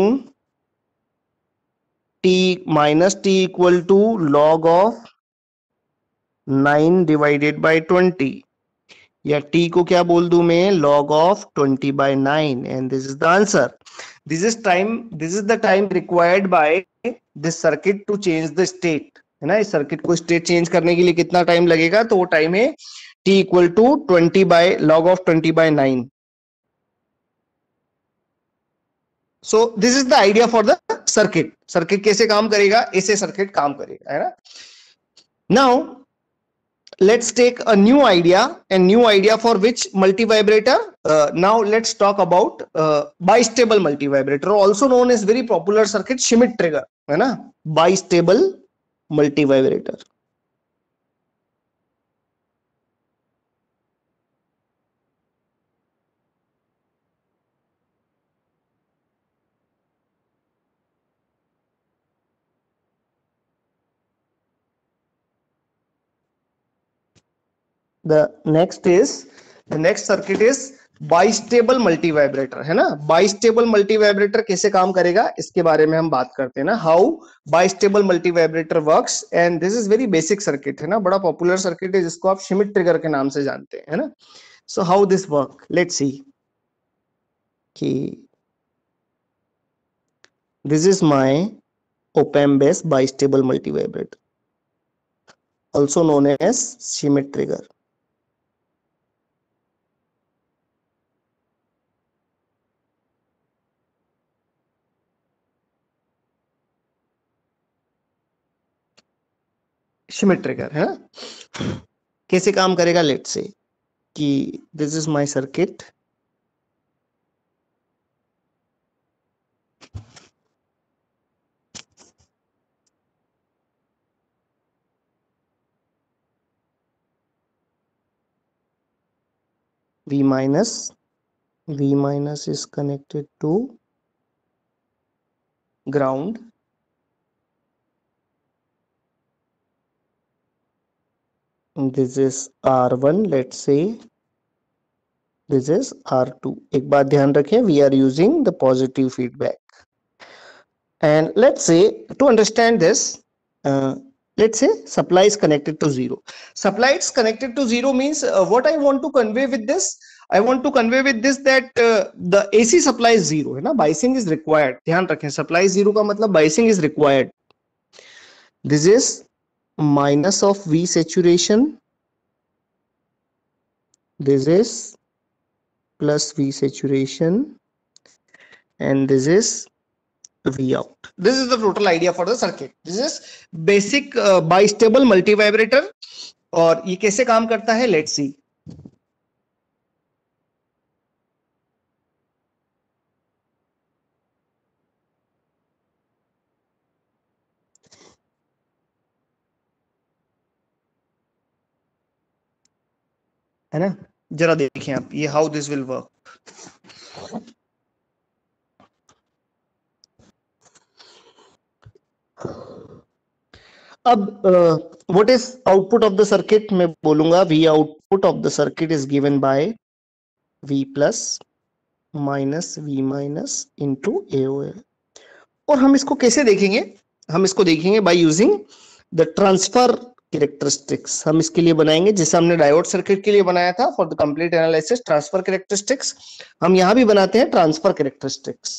t minus t equal to log of nine divided by twenty, या t को क्या बोल दूं मैं, log of twenty by nine, and this is the answer. This is time, this is the time required by this circuit to change the state, है ना। इस circuit को स्टेट चेंज करने के लिए कितना टाइम लगेगा, तो वो टाइम है t equal to twenty by log of twenty by nine. So this is the idea for the circuit. Circuit कैसे काम करेगा, ऐसे सर्किट काम करेगा, है ना। Now let's take a new idea, and new idea for which multivibrator. Uh, now let's talk about uh, bistable multivibrator, also known as very popular circuit Schmitt trigger, है ना, bistable multivibrator. The next is, the next circuit is bistable multivibrator, है ना। Bistable multivibrator कैसे काम करेगा इसके बारे में हम बात करते हैं ना, how bistable multivibrator works, and this is very basic circuit, है ना, बड़ा पॉपुलर सर्किट है जिसको आप श्मिट ट्रिगर के नाम से जानते हैं, है ना। So how this work, let's see कि this is my op-amp based bistable multivibrator, also known as Schmitt trigger. Schmitt trigger है ना, कैसे काम करेगा, लेट्स से कि this is my circuit, V minus, V minus is connected to ground, this is R one, let's say this is R two. एक बात ध्यान रखें, we are using the positive feedback, and let's say to understand this, uh, let's say supply is connected to zero. Supply is connected to zero means uh, what I want to convey with this, I want to convey with this that uh, the A C supply is zero, है ना, biasing is required, ध्यान रखें, supply is zero का मतलब biasing is required. This is minus of V saturation, this is plus V saturation, and this is V out. This is the total idea for the circuit. This is basic uh, bistable multivibrator. और ये कैसे काम करता है, let's see. है ना, जरा देखिए आप ये हाउ दिस विल वर्क। अब what is output of the circuit, मैं बोलूंगा V output of the circuit is given by V plus minus V minus into AOL. और हम इसको कैसे देखेंगे, हम इसको देखेंगे by using the transfer characteristics. हम इसके लिए बनाएंगे जैसे हमने डायोड सर्किट के लिए बनाया था for the complete analysis transfer characteristics, हम यहां भी बनाते हैं ट्रांसफर कैरेक्टरिस्टिक्स।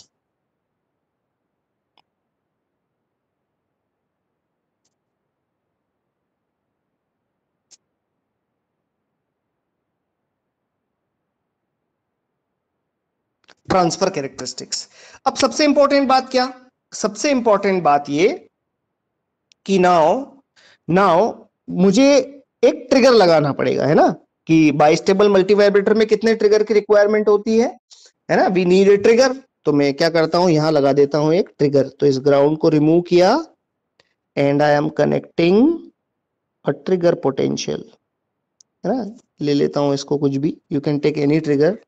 Transfer characteristics. अब सबसे इंपॉर्टेंट बात क्या, सबसे इंपॉर्टेंट बात ये कि नाउ नाउ मुझे एक ट्रिगर लगाना पड़ेगा, है ना, कि बाइस्टेबल मल्टीवाइब्रेटर में कितने ट्रिगर की रिक्वायरमेंट होती है है ना, वी नीड ए ट्रिगर। तो मैं क्या करता हूं, यहां लगा देता हूं एक ट्रिगर। तो इस ग्राउंड को रिमूव किया and I am connecting a trigger potential, है ना, ले लेता हूं इसको कुछ भी, you can take any trigger.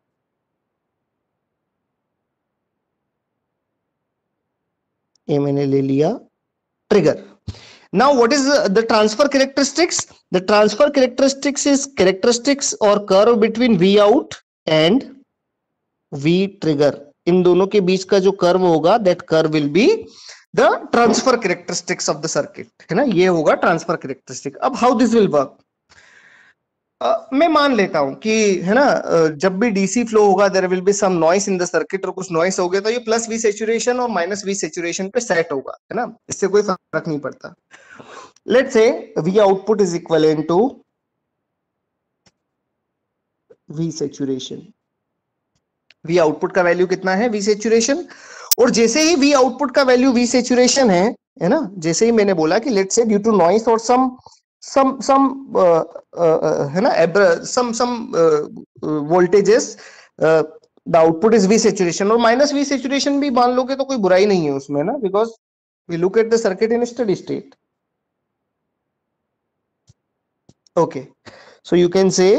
ये मैंने ले लिया trigger. Now, what is the, the transfer characteristics? The transfer characteristics is characteristics or curve between V out and V trigger. इन दोनों के बीच का जो कर्व होगा, that curve will be the transfer characteristics of the circuit, है ना, ये होगा transfer characteristic. अब how this will work? Uh, मैं मान लेता हूं कि, है ना, uh, जब भी डीसी फ्लो होगा there will be some noise in the circuit, और कुछ नॉइस हो गया तो ये प्लस वी सैचुरेशन और माइनस वी सैचुरेशन पे सेट होगा, है ना, इससे कोई फर्क नहीं पड़ता। Let's say V output is equivalent to V saturation. V output का वैल्यू कितना है, वी सैचुरेशन। और जैसे ही वी आउटपुट का वैल्यू वी सैचुरेशन है है ना, जैसे ही मैंने बोला कि let's say due to noise और सम some some uh, uh, है ना, some some uh, voltages uh, the output is V saturation, और minus V saturation भी मान लोगे तो कोई बुराई नहीं है उसमें ना, because we look at the circuit in steady state. Okay, so you can say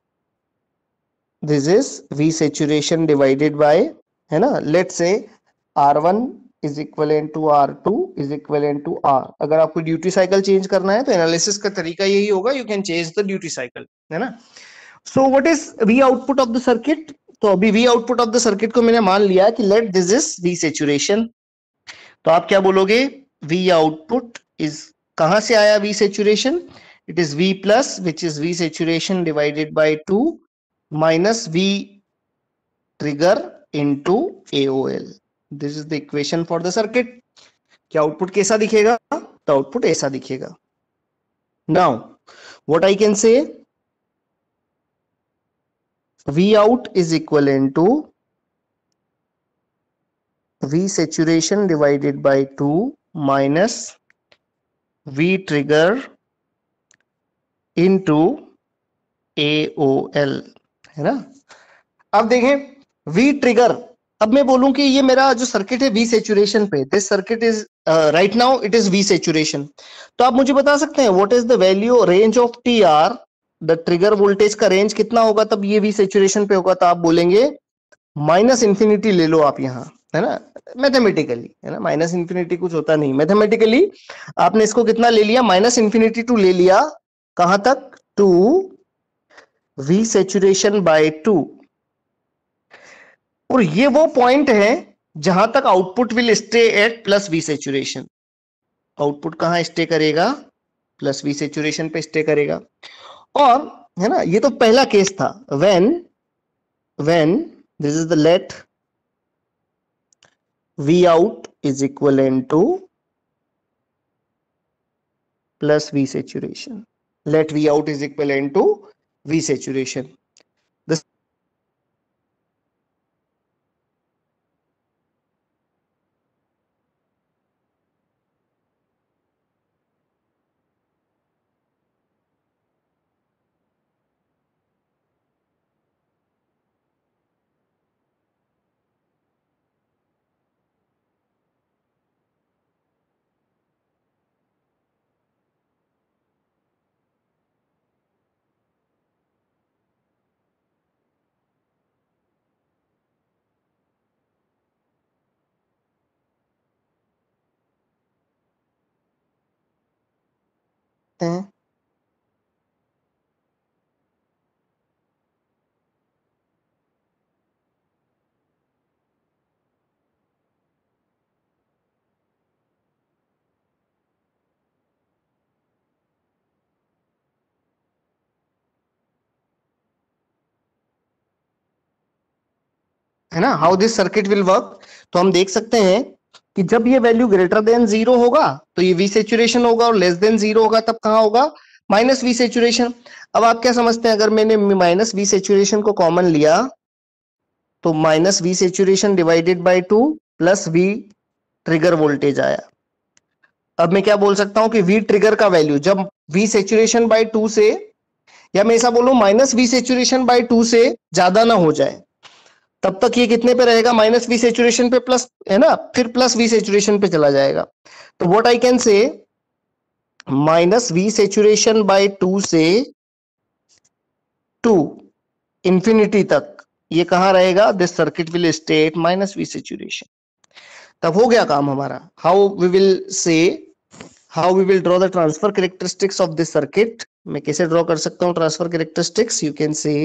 this is V saturation divided by, है ना, let's say R one is equivalent to R two is equivalent to R। अगर आपको duty cycle change करना है तो analysis का तरीका यही होगा, you can change the duty cycle, है ना। So what is V output of the circuit? तो अभी V output of the circuit को मैंने मान लिया कि let this is V saturation. तो आप क्या बोलोगे, V आउटपुट इज, कहां से आया V saturation? It is V plus which is V saturation divided by two minus V trigger into A O L। This is the equation for the circuit. क्या output कैसा दिखेगा? तो output ऐसा दिखेगा। Now what I can say, V out is equivalent to V saturation divided by two minus V trigger into A O L, है ना। अब देखें V trigger, अब मैं बोलूं कि ये मेरा जो सर्किट है V saturation पे, this circuit is right now it is V saturation। तो आप मुझे बता सकते हैं what is the value range of T R, the trigger voltage का रेंज कितना होगा तब ये V saturation पे होगा? तो आप बोलेंगे माइनस इंफिनिटी ले लो आप यहाँ, है ना, मैथमेटिकली, है ना, माइनस इंफिनिटी कुछ होता नहीं, मैथमेटिकली आपने इसको कितना ले लिया, माइनस इंफिनिटी टू ले लिया, कहां तक, to V saturation by two. और ये वो पॉइंट है जहां तक output will stay at plus V saturation. Output कहां स्टे करेगा, प्लस वी सैचुरेशन पे स्टे करेगा। और है ना, ये तो पहला केस था, when when this is the let V out is equivalent to plus V saturation, let V out is equivalent to V saturation. हैं है ना, how this circuit will work. तो हम देख सकते हैं कि जब ये वैल्यू ग्रेटर देन जीरो होगा तो ये वी सैचुरेशन होगा, और लेस देन जीरो होगा तब कहां होगा, माइनस वी सैचुरेशन। अब आप क्या समझते हैं, अगर मैंने माइनस वी सैचुरेशन को कॉमन लिया तो minus V saturation divided by two plus V trigger voltage आया। अब मैं क्या बोल सकता हूं कि वी ट्रिगर का वैल्यू जब वी सेचुरेशन बाय टू से, या मैं ऐसा बोलूं minus V saturation by two से ज्यादा ना हो जाए, तब तक ये कितने पे रहेगा, माइनस वी सेचुरेशन पे प्लस, है ना, फिर प्लस वी सेचुरेशन पे चला जाएगा। तो what I can say, minus V saturation by two से टू इंफिनिटी तक ये कहां रहेगा, this circuit will stay at minus V saturation. तब हो गया काम हमारा। How we will say, how we will draw the transfer characteristics of this circuit. मैं कैसे ड्रॉ कर सकता हूं ट्रांसफर कैरेक्टरिस्टिक्स, यू कैन से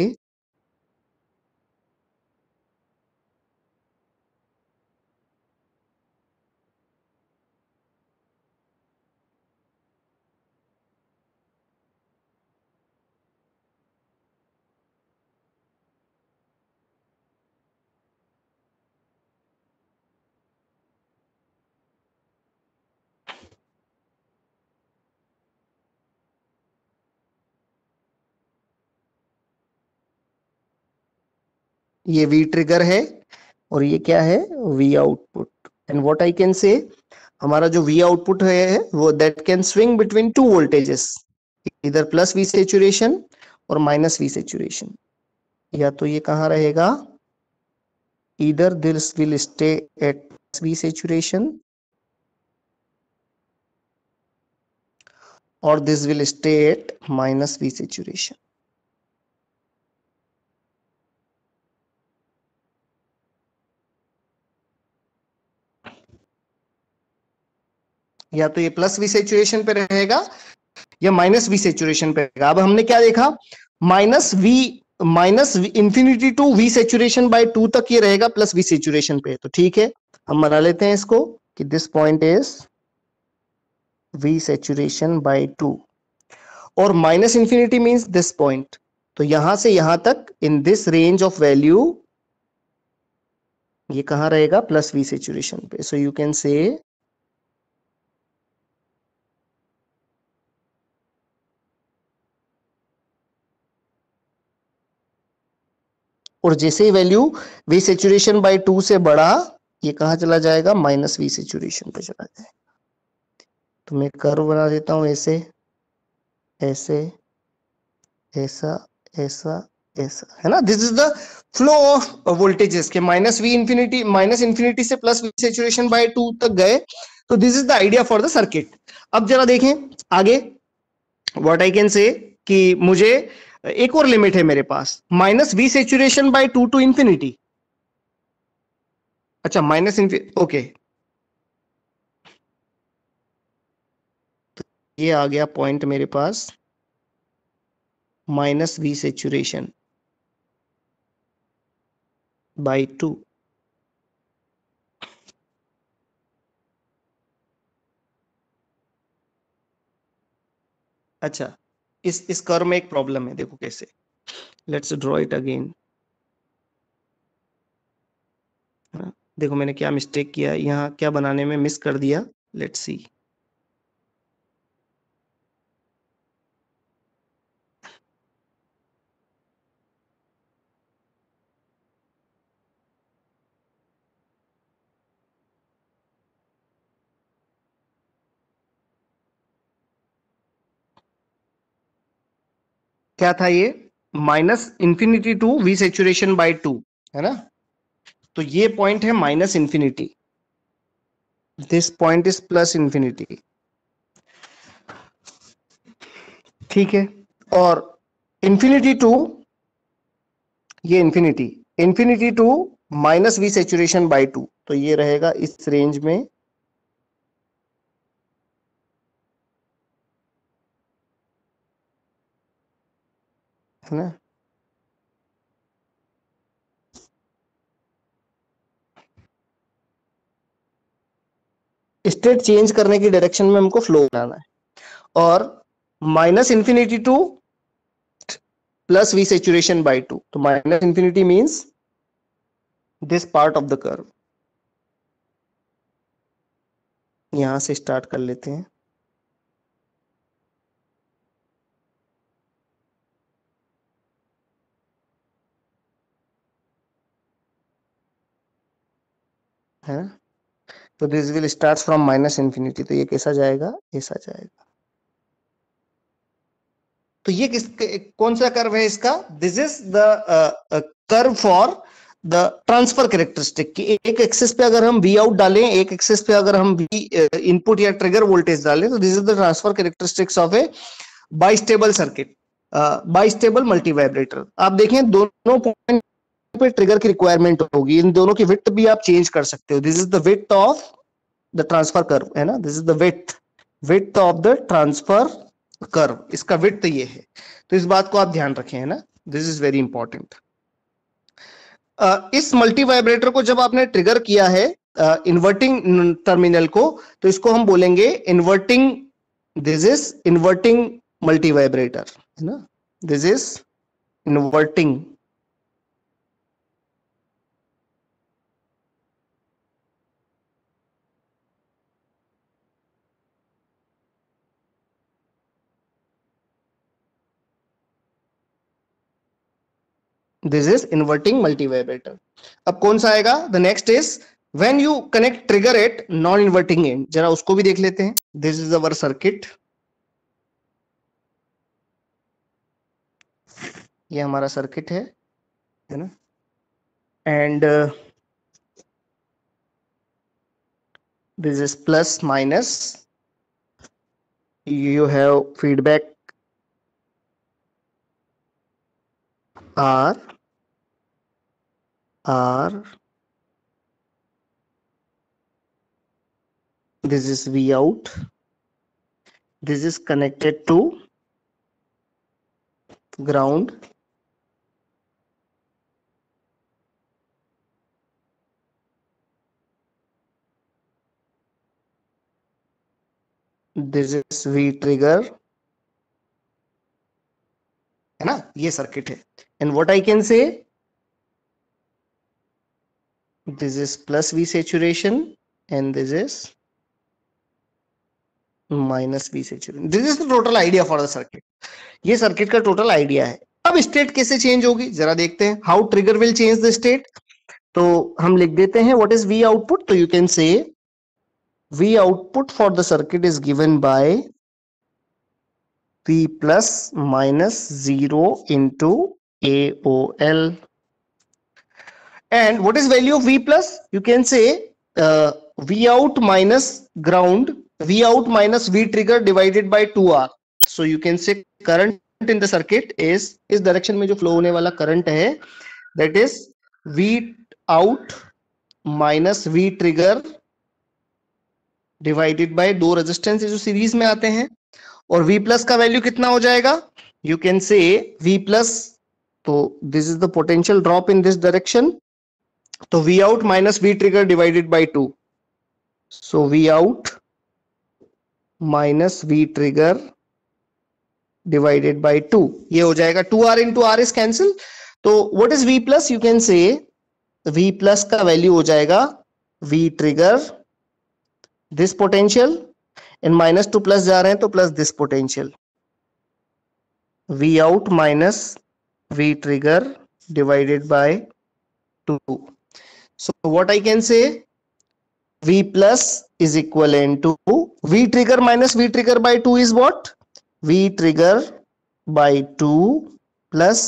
ये वी ट्रिगर है और ये क्या है, V output. And what I can say, हमारा जो वी आउटपुट है वो that can swing between two voltages, इधर प्लस वी सेचुरेशन और माइनस वी सेचुरेशन। या तो ये कहां रहेगा, इधर this will stay at V saturation और this will stay at minus V saturation. या तो ये प्लस वी सेचुरेशन पे रहेगा या माइनस वी सेचुरेशन पे रहेगा। अब हमने क्या देखा, minus V, minus infinity to V saturation by two तक ये रहेगा प्लस वी सेचुरेशन पे। तो ठीक है, हम बना लेते हैं इसको कि this point is V saturation by two और minus infinity means this point. तो यहां से यहां तक in this range of value ये कहां रहेगा, प्लस वी सेचुरेशन पे। सो यू कैन से, और जैसे ही value V saturation by two से बढ़ा ये कहां चला जाएगा, माइनस वी सेचुरेशन पे चला जाएगा। तो मैं कर्व बना देता हूं ऐसे, ऐसे, ऐसा, ऐसा, ऐसा, है ना। This is the flow of voltages के minus V infinity, minus infinity से plus V saturation by two तक गए। तो this is the idea for the circuit. अब जरा देखें आगे, व्हाट आई कैन से कि मुझे एक और लिमिट है मेरे पास, minus V saturation by two to infinity. अच्छा माइनस इंफिनिटी, ओके, ये आ गया पॉइंट मेरे पास, minus V saturation by two. अच्छा, इस इस कर्व में एक प्रॉब्लम है, देखो कैसे, लेट्स ड्रॉ इट अगेन। देखो मैंने क्या मिस्टेक किया यहाँ, क्या बनाने में मिस कर दिया, लेट्स सी। क्या था ये, minus infinity to V saturation by two, है ना। तो ये पॉइंट है minus infinity, this point is plus infinity, ठीक है। और इंफिनिटी टू, ये infinity, infinity to minus V saturation by two, तो ये रहेगा इस रेंज में, है ना। स्टेट चेंज करने की डायरेक्शन में हमको फ्लो बनाना है। और minus infinity to plus V saturation by two, तो minus infinity means this part of the curve. यहां से स्टार्ट कर लेते हैं। है ना। तो this will start from minus infinity, तो ये कैसा जाएगा, ऐसा जाएगा। तो ये किस कौन सा कर्व है इसका, this is the curve for the transfer characteristic की। एक एक्सिस पे अगर हम वी आउट डालें, एक एक्सिस पे अगर हम वी इनपुट या ट्रिगर वोल्टेज डालें, तो this is the transfer characteristics of a bistable circuit, bistable multivibrator. आप देखें दोनों पॉइंट पे ट्रिगर की रिक्वायरमेंट होगी, इन दोनों की विड्थ भी आप चेंज कर सकते हो। This is the width of the transfer curve, है ना, this is the width width of the transfer curve, इसका विड्थ ये है। तो इस बात को आप ध्यान रखें, है ना, दिस इज वेरी इंपॉर्टेंट। इस मल्टी वाइब्रेटर को जब आपने ट्रिगर किया है इन्वर्टिंग uh, टर्मिनल को, तो इसको हम बोलेंगे inverting, this is inverting multivibrator, है ना, this is inverting this is inverting multivibrator. अब कौन सा आएगा, the next is when you connect trigger at non inverting end, जरा उसको भी देख लेते हैं। दिस इज अवर सर्किट, ये हमारा सर्किट है है ना, and this is plus minus, you have feedback R R, this is V out, this is connected to ground, this is V trigger, है ना, ये सर्किट है। And what I can say, this is plus V saturation and this is minus V saturation, this is the total idea for the circuit। ये circuit का total idea है। अब state कैसे change होगी जरा देखते हैं, how trigger will change the state. तो हम लिख देते हैं व्हाट इज V आउटपुट, तो you can say V output for the circuit is given by V plus minus zero into A O L. And what is value of V plus? You can say uh, V out minus ground, V out minus V trigger divided by two R. So you can say current in the circuit is इस direction में जो flow होने वाला current है, that is V out minus V trigger divided by दो resistance जो series में आते हैं, और V प्लस का वैल्यू कितना हो जाएगा, you can say V plus, तो this is the potential drop in this direction, तो V out minus V trigger divided by two, so V out minus V trigger divided by two, ये हो जाएगा two R into R is cancel. तो what is V plus, you can say V plus का value हो जाएगा V trigger this potential, in minus to plus जा रहे हैं तो plus this potential, V out minus V trigger divided by two. So what I can say, V plus is equivalent to V trigger minus V trigger by two is what, V trigger by two plus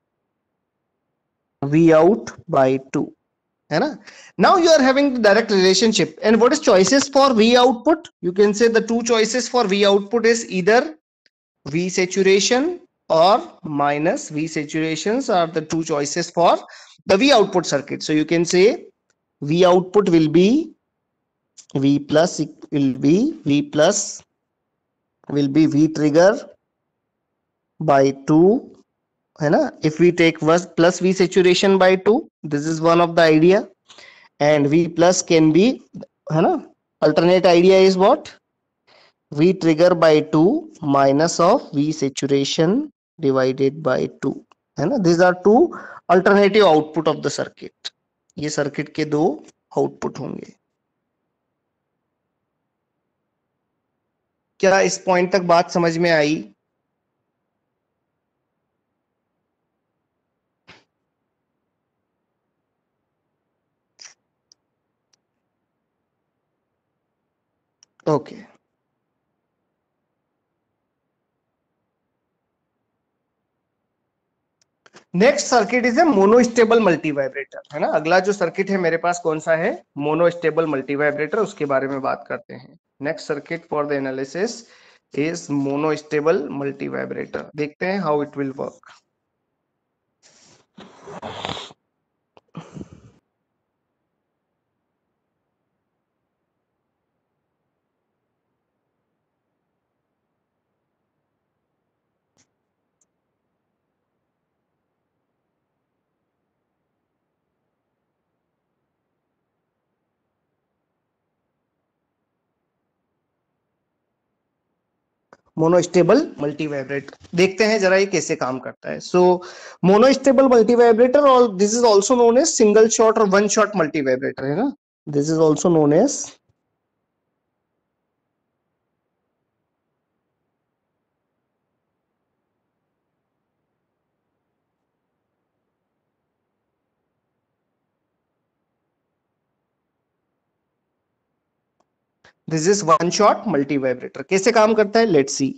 V out by two, है ना। Now you are having the direct relationship, and what is choices for V output, you can say the two choices for V output is either V saturation or minus V saturations are the two choices for the V output circuit. So you can say V output will be V plus will be V plus will be V trigger by two, है ना, if we take plus V saturation by two, this is one of the idea, and V plus can be, है ना, alternate idea is what, V trigger by two minus of V saturation divided by two, है ना, these are two alternative output of the circuit, ये circuit के दो output होंगे। क्या इस पॉइंट तक बात समझ में आई? Okay, next circuit is a monostable multivibrator, है ना। अगला जो सर्किट है मेरे पास कौन सा है, मोनोस्टेबल मल्टीवाइब्रेटर, उसके बारे में बात करते हैं। Next circuit for the analysis is monostable multivibrator. देखते हैं how it will work. Monostable multivibrator, देखते हैं जरा ये कैसे काम करता है। सो मोनोस्टेबल मल्टीवाइब्रेटर, और this is also known as single shot और वन शॉट मल्टीवाइब्रेटर, है ना। This is also known as this is one shot multivibrator. कैसे काम करता है, लेट्स सी।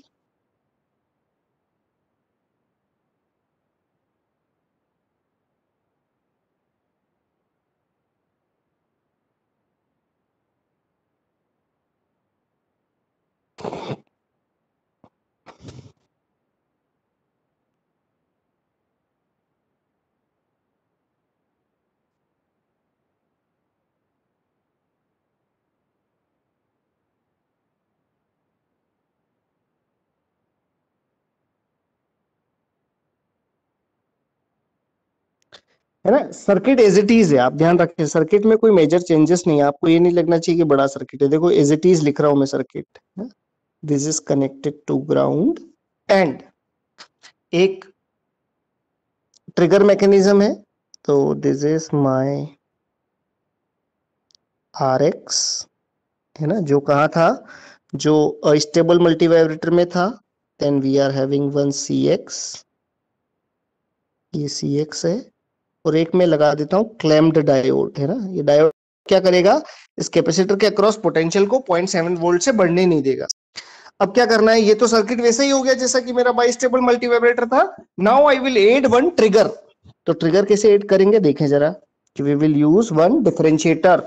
है ना, सर्किट एज इट इज है, आप ध्यान रखें, सर्किट में कोई मेजर चेंजेस नहीं है। आपको ये नहीं लगना चाहिए कि बड़ा सर्किट है। देखो एज इट इज लिख रहा हूं मैं circuit. This is connected to ground and एक ट्रिगर मैकेनिज्म है। तो this is my R X, है ना, जो कहा था, जो स्टेबल मल्टीवाइब्रेटर में था। Then we are having one C X, ये सी एक्स है, और एक में लगा देता हूं क्लैम्प्ड डायोड, है ना। ये डायोड क्या करेगा, इस कैपेसिटर के अक्रॉस पोटेंशियल को पॉइंट सेवन वोल्ट से बढ़ने नहीं देगा। अब क्या करना है, ये तो सर्किट वैसा ही हो गया जैसा कि मेरा बाइस्टेबल मल्टीवाइब्रेटर था। Now I will add one trigger. तो ट्रिगर कैसे ऐड करेंगे, देखें जरा, कि we will use one differentiator,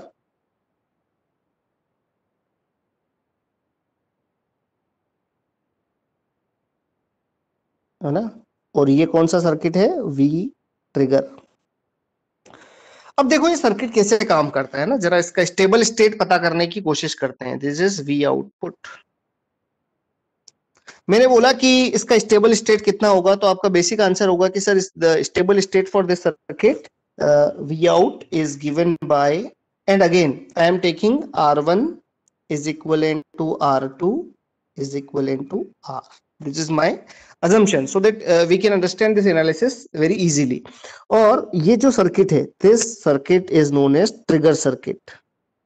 है ना। और ये कौन सा सर्किट है, वी ट्रिगर। अब देखो ये सर्किट कैसे काम करता है ना, जरा इसका स्टेबल स्टेट पता करने की कोशिश करते हैं। This is V output. मैंने बोला कि इसका स्टेबल स्टेट कितना होगा, तो आपका बेसिक आंसर होगा कि sir the stable state for this circuit V out is given by, and again I am taking R one is equivalent to R two is equivalent to R. This is my assumption so that uh, we can understand this analysis very easily. और ये जो circuit है, this circuit is known as trigger circuit.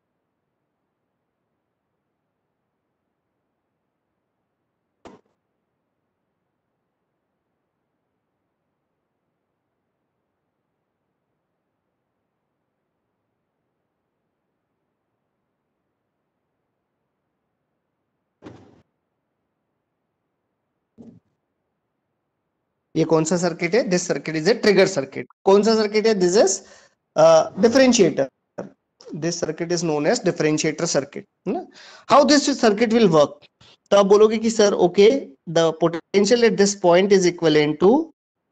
ये कौन सा circuit है, this circuit is a trigger circuit. कौन सा सर्किट है, this is differentiator, this circuit is known as differentiator circuit, है ना। How this circuit will work, तो आप बोलोगे कि sir okay, the potential at this point is equivalent to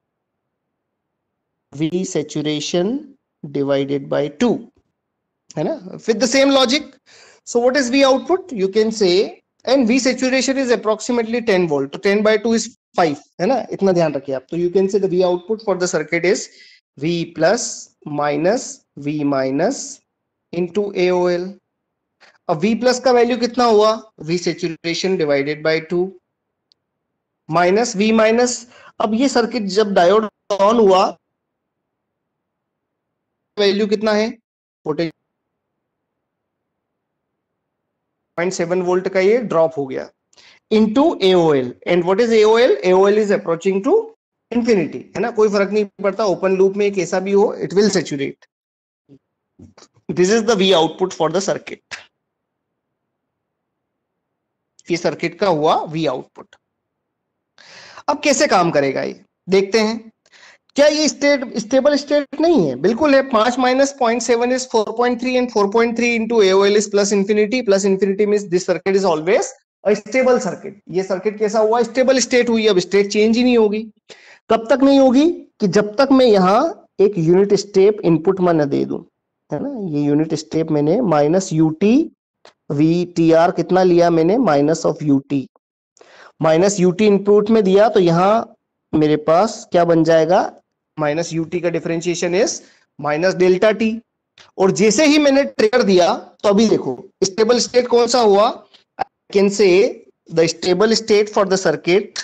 V saturation divided by two, है ना, with the same logic. So what is V output, you can say, and V saturation is approximately ten volt, तो ten by two is five, है ना, इतना ध्यान रखिए आप। तो you can say the V output for the circuit is V plus minus V minus into A O L। अब V plus का वैल्यू कितना हुआ, V saturation divided by two minus V minus। अब ये सर्किट जब diode on हुआ, value कितना है, पोटेंशियल पॉइंट सेवन वोल्ट का ये ड्रॉप हो गया into AOL. And what is AOL, AOL is approaching to infinity, है ना, कोई फर्क नहीं पड़ता ओपन लूप में कैसा भी हो, it will saturate. This is the V output for the circuit. ये सर्किट का हुआ वी आउटपुट। अब कैसे काम करेगा ये देखते हैं। क्या ये स्टेट स्टेबल स्टेट नहीं है? बिल्कुल है। पांच minus point seven is four point three and four point three into AOL is plus infinity. Plus infinity means this circuit is always a stable circuit. ये सर्किट कैसा हुआ? स्टेबल स्टेट हुई। अब स्टेट चेंज ही नहीं होगी। कब तक नहीं होगी? कि जब तक मैं यहां एक यूनिट स्टेप इनपुट में न दे दूं, है ना। ये यूनिट स्टेप मैंने minus UT V T R कितना लिया मैंने? Minus of UT. Minus UT input में दिया तो यहां मेरे पास क्या बन जाएगा? माइनस यूटी का differentiation is minus delta T. और जैसे ही मैंने ट्रिगर दिया तो अभी देखो स्टेबल स्टेट कौन सा हुआ? I can say the stable state for the circuit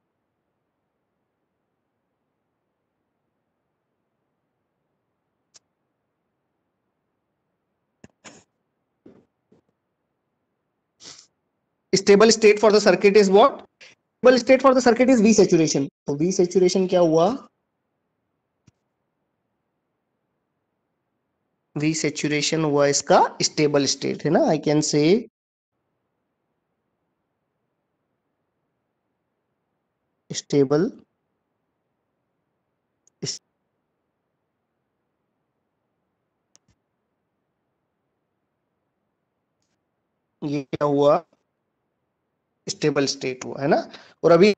stable state for the circuit is what? Stable state for the circuit is V saturation. तो वी सैचुरेशन क्या हुआ? वी सैचुरेशन हुआ इसका स्टेबल स्टेट, है ना। आई कैन से stable ये क्या हुआ? स्टेबल स्टेट हुआ, है ना। और अभी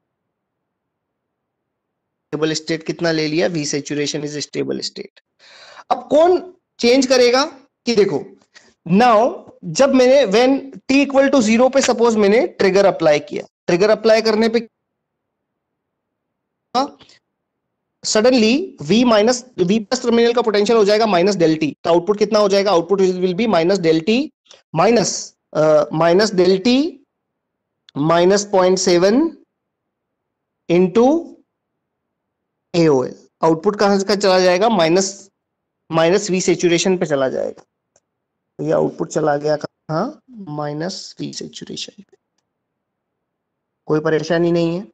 स्टेबल स्टेट कितना ले लिया? V saturation is stable state. अब कौन चेंज करेगा? कि देखो नाउ जब मैंने when T equal to zero पे सपोज मैंने ट्रिगर अप्लाई किया, ट्रिगर अप्लाई करने पे suddenly V minus V plus terminal का पोटेंशियल हो जाएगा माइनस डेल टी। तो आउटपुट कितना हो जाएगा? Output will be minus del T minus minus del T minus point seven into AOL. Output कहां से चला जाएगा? माइनस माइनस वी सैचुरेशन पे चला जाएगा। तो ये आउटपुट चला गया कहां? माइनस वी सैचुरेशन पे। कोई परेशानी नहीं है।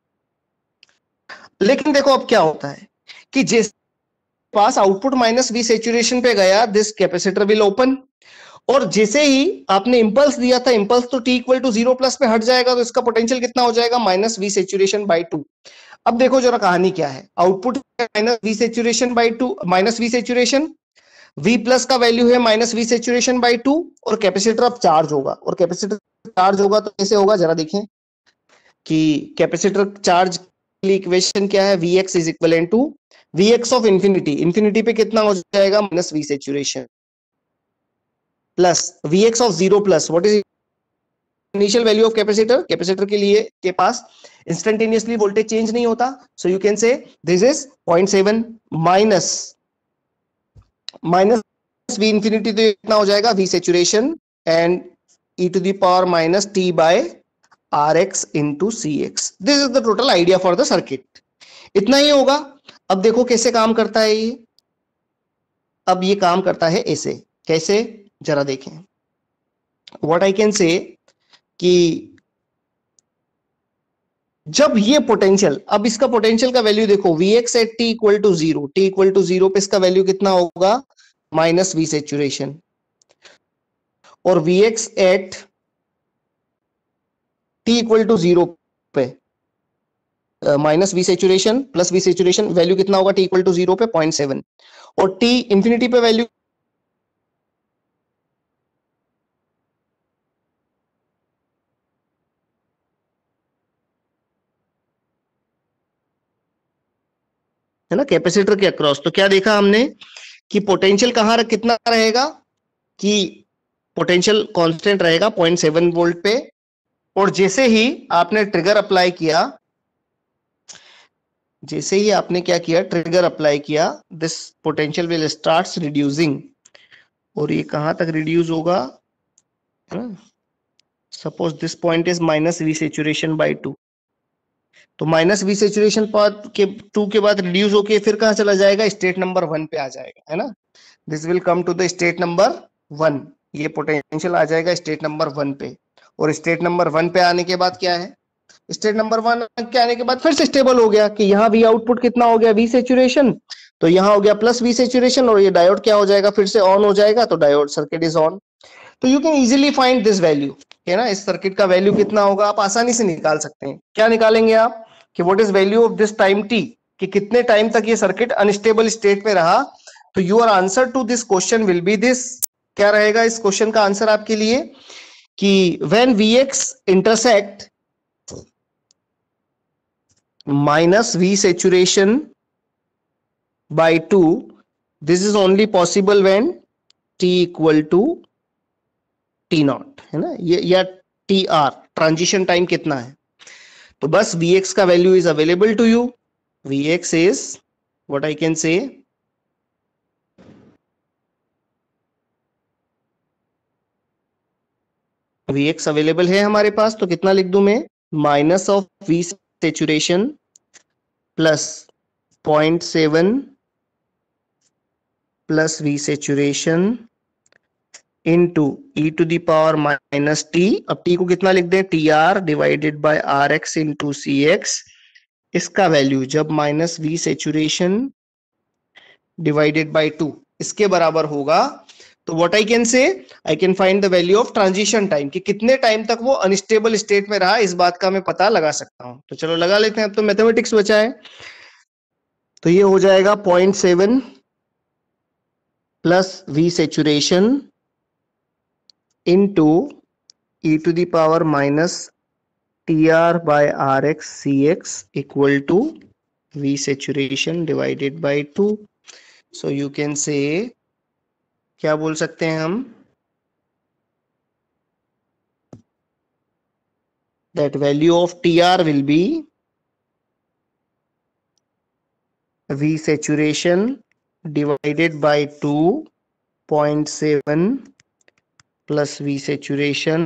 लेकिन देखो अब क्या होता है कि जिस पास आउटपुट माइनस वी सैचुरेशन पे गया, दिस कैपेसिटर विल ओपन। और जैसे ही आपने इंपल्स दिया था, इंपल्स तो T equal to zero plus पे हट जाएगा, तो इसका पोटेंशियल कितना हो जाएगा? Minus V saturation by two. अब देखो जरा कहानी क्या है। Output minus V saturation by two, minus V saturation, V plus का वैल्यू है minus V saturation by two, और कैपेसिटर अब चार्ज होगा। और कैपेसिटर चार्ज होगा तो कैसे होगा जरा देखें कि कैपेसिटर चार्ज की इक्वेशन क्या है? V X is equal to V X of infinity. Infinity पे कितना हो जाएगा? Minus V saturation plus V X of zero plus what is initial value of capacitor. Capacitor के लिए के पास इंस्टेंटेनियसली वोल्टेज चेंज नहीं होता, so you can say this is point seven minus minus V infinity. तो कितना हो जाएगा? V saturation and E to the power minus T by R X into C X. This is the total idea for the circuit. इतना ही होगा। अब देखो कैसे काम करता है ये। अब ये काम करता है ऐसे। कैसे जरा देखें। व्हाट आई कैन से कि जब ये पोटेंशियल, अब इसका पोटेंशियल का वैल्यू देखो, V X at T equal to zero, T equal to zero पे इसका वैल्यू कितना होगा? Minus V saturation. और V X at T equal to zero पे minus V saturation plus V saturation, value कितना होगा टी इक्वल टू जीरो पे? Point seven. और टी इंफिनिटी पे वैल्यू है ना कैपेसिटर के अक्रॉस। तो क्या देखा हमने कि पोटेंशियल कहां कितना रहेगा? कि पोटेंशियल कांस्टेंट रहेगा पॉइंट सेवन वोल्ट पे। और जैसे ही आपने ट्रिगर अप्लाई किया, जैसे ही आपने क्या किया? ट्रिगर अप्लाई किया, this potential will starts reducing. और ये कहां तक रिड्यूस होगा? Suppose this point is minus V saturation by two. तो माइनस वी सैचुरेशन के टू के बाद रिड्यूस होके फिर कहां चला जाएगा? स्टेट नंबर वन पे आ जाएगा, है ना। This will come to the state number one. ये पोटेंशियल आ जाएगा स्टेट नंबर वन पे। और स्टेट नंबर वन पे आने के बाद क्या है? स्टेट नंबर वन के आने के बाद फिर से स्टेबल हो गया कि यहाँ भी आउटपुट कितना हो गया? V saturation. तो यहाँ हो गया प्लस वी सैचुरेशन, और ये डायोड क्या हो जाएगा? फिर से ऑन हो जाएगा। तो डायोड सर्किट इज ऑन। तो you can easily find this value, है ना। इस सर्किट का वैल्यू कितना होगा आप आसानी से निकाल सकते हैं। क्या निकालेंगे आप कि what is value of this time T, कि कितने टाइम तक ये सर्किट अनस्टेबल स्टेट में रहा। तो your answer to this question will be this. क्या रहेगा इस क्वेश्चन का आंसर आपके लिए कि when Vx intersect minus V saturation by two, this is only possible when t equal to t naught, है ना, ये या टी आर, ट्रांजिशन टाइम कितना है। तो बस Vx का value is available to you. Vx is what I can say, Vx available है हमारे पास, तो कितना लिख दूं मैं, minus of V saturation plus point seven plus V saturation into e to the power minus T. अब टी को कितना लिख दें, T R divided by R X into C X. इसका वैल्यू जब minus V saturation divided by two इसके बराबर होगा, तो what I can say, I can find the value of transition time, कि कितने टाइम तक वो अनस्टेबल स्टेट में रहा, इस बात का मैं पता लगा सकता हूं। तो चलो लगा लेते हैं। अब तो मैथमेटिक्स बचा है, तो ये हो जाएगा point seven plus V saturation into e to the power minus tr by rx cx equal to v saturation divided by two. So you can say, क्या बोल सकते हैं हम, that value of tr will be v saturation divided by two point seven plus v saturation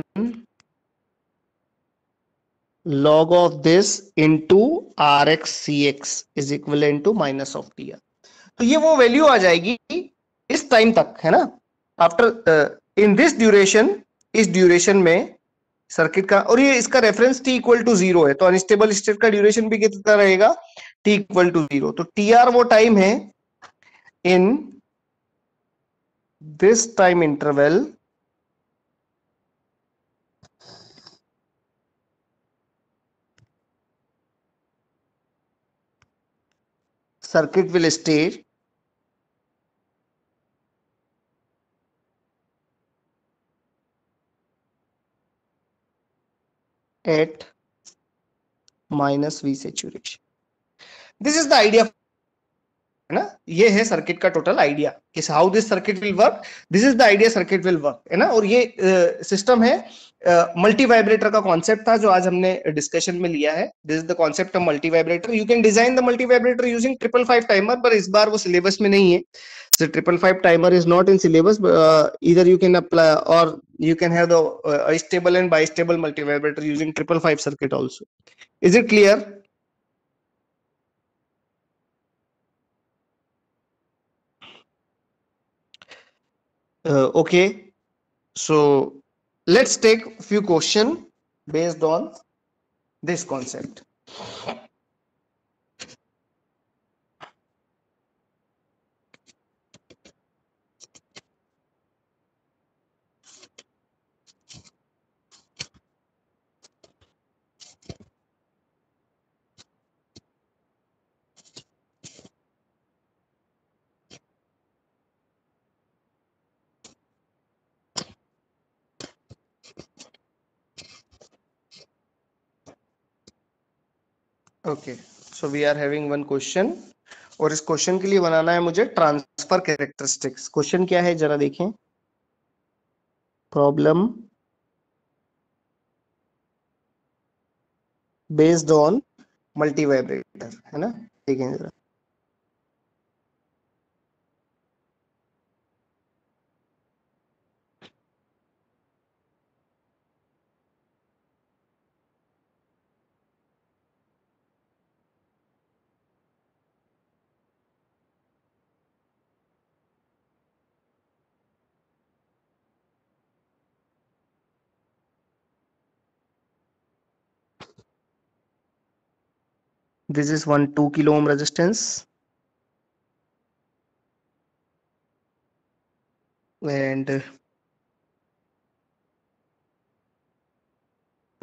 log of this into rx cx is equivalent to minus of tr. तो ये वो value आ जाएगी इस टाइम तक, है ना, आफ्टर इन दिस ड्यूरेशन, इस duration में सर्किट का, और ये इसका reference t equal to zero है, तो अनस्टेबल स्टेट का ड्यूरेशन भी कितना रहेगा, t इक्वल टू जीरो। तो टी आर वो टाइम है in this time interval circuit will stay at minus V saturation. This is the idea, है ना, ये है सर्किट का टोटल आइडिया कि how this circuit will work, this is the idea circuit will work, है ना। और ये सिस्टम uh, है मल्टी uh, वाइब्रेटर का कॉन्सेप्ट था जो आज हमने डिस्कशन में लिया है। This is the concept of multivibrator. You can design the multivibrator using triple five timer, पर इस बार वो सिलेबस में नहीं है। So triple five timer is not in syllabus. Uh, either you can apply or you can have the uh, stable and bistable multivibrator using triple five circuit also. Is it clear? Uh, okay. So let's take a few questions based on this concept. Okay, so we are having one question, और इस question के लिए बनाना है मुझे transfer characteristics. Question क्या है जरा देखें, problem based on multivibrator, है ना, देखें जरा। This is one two kilo ohm resistance and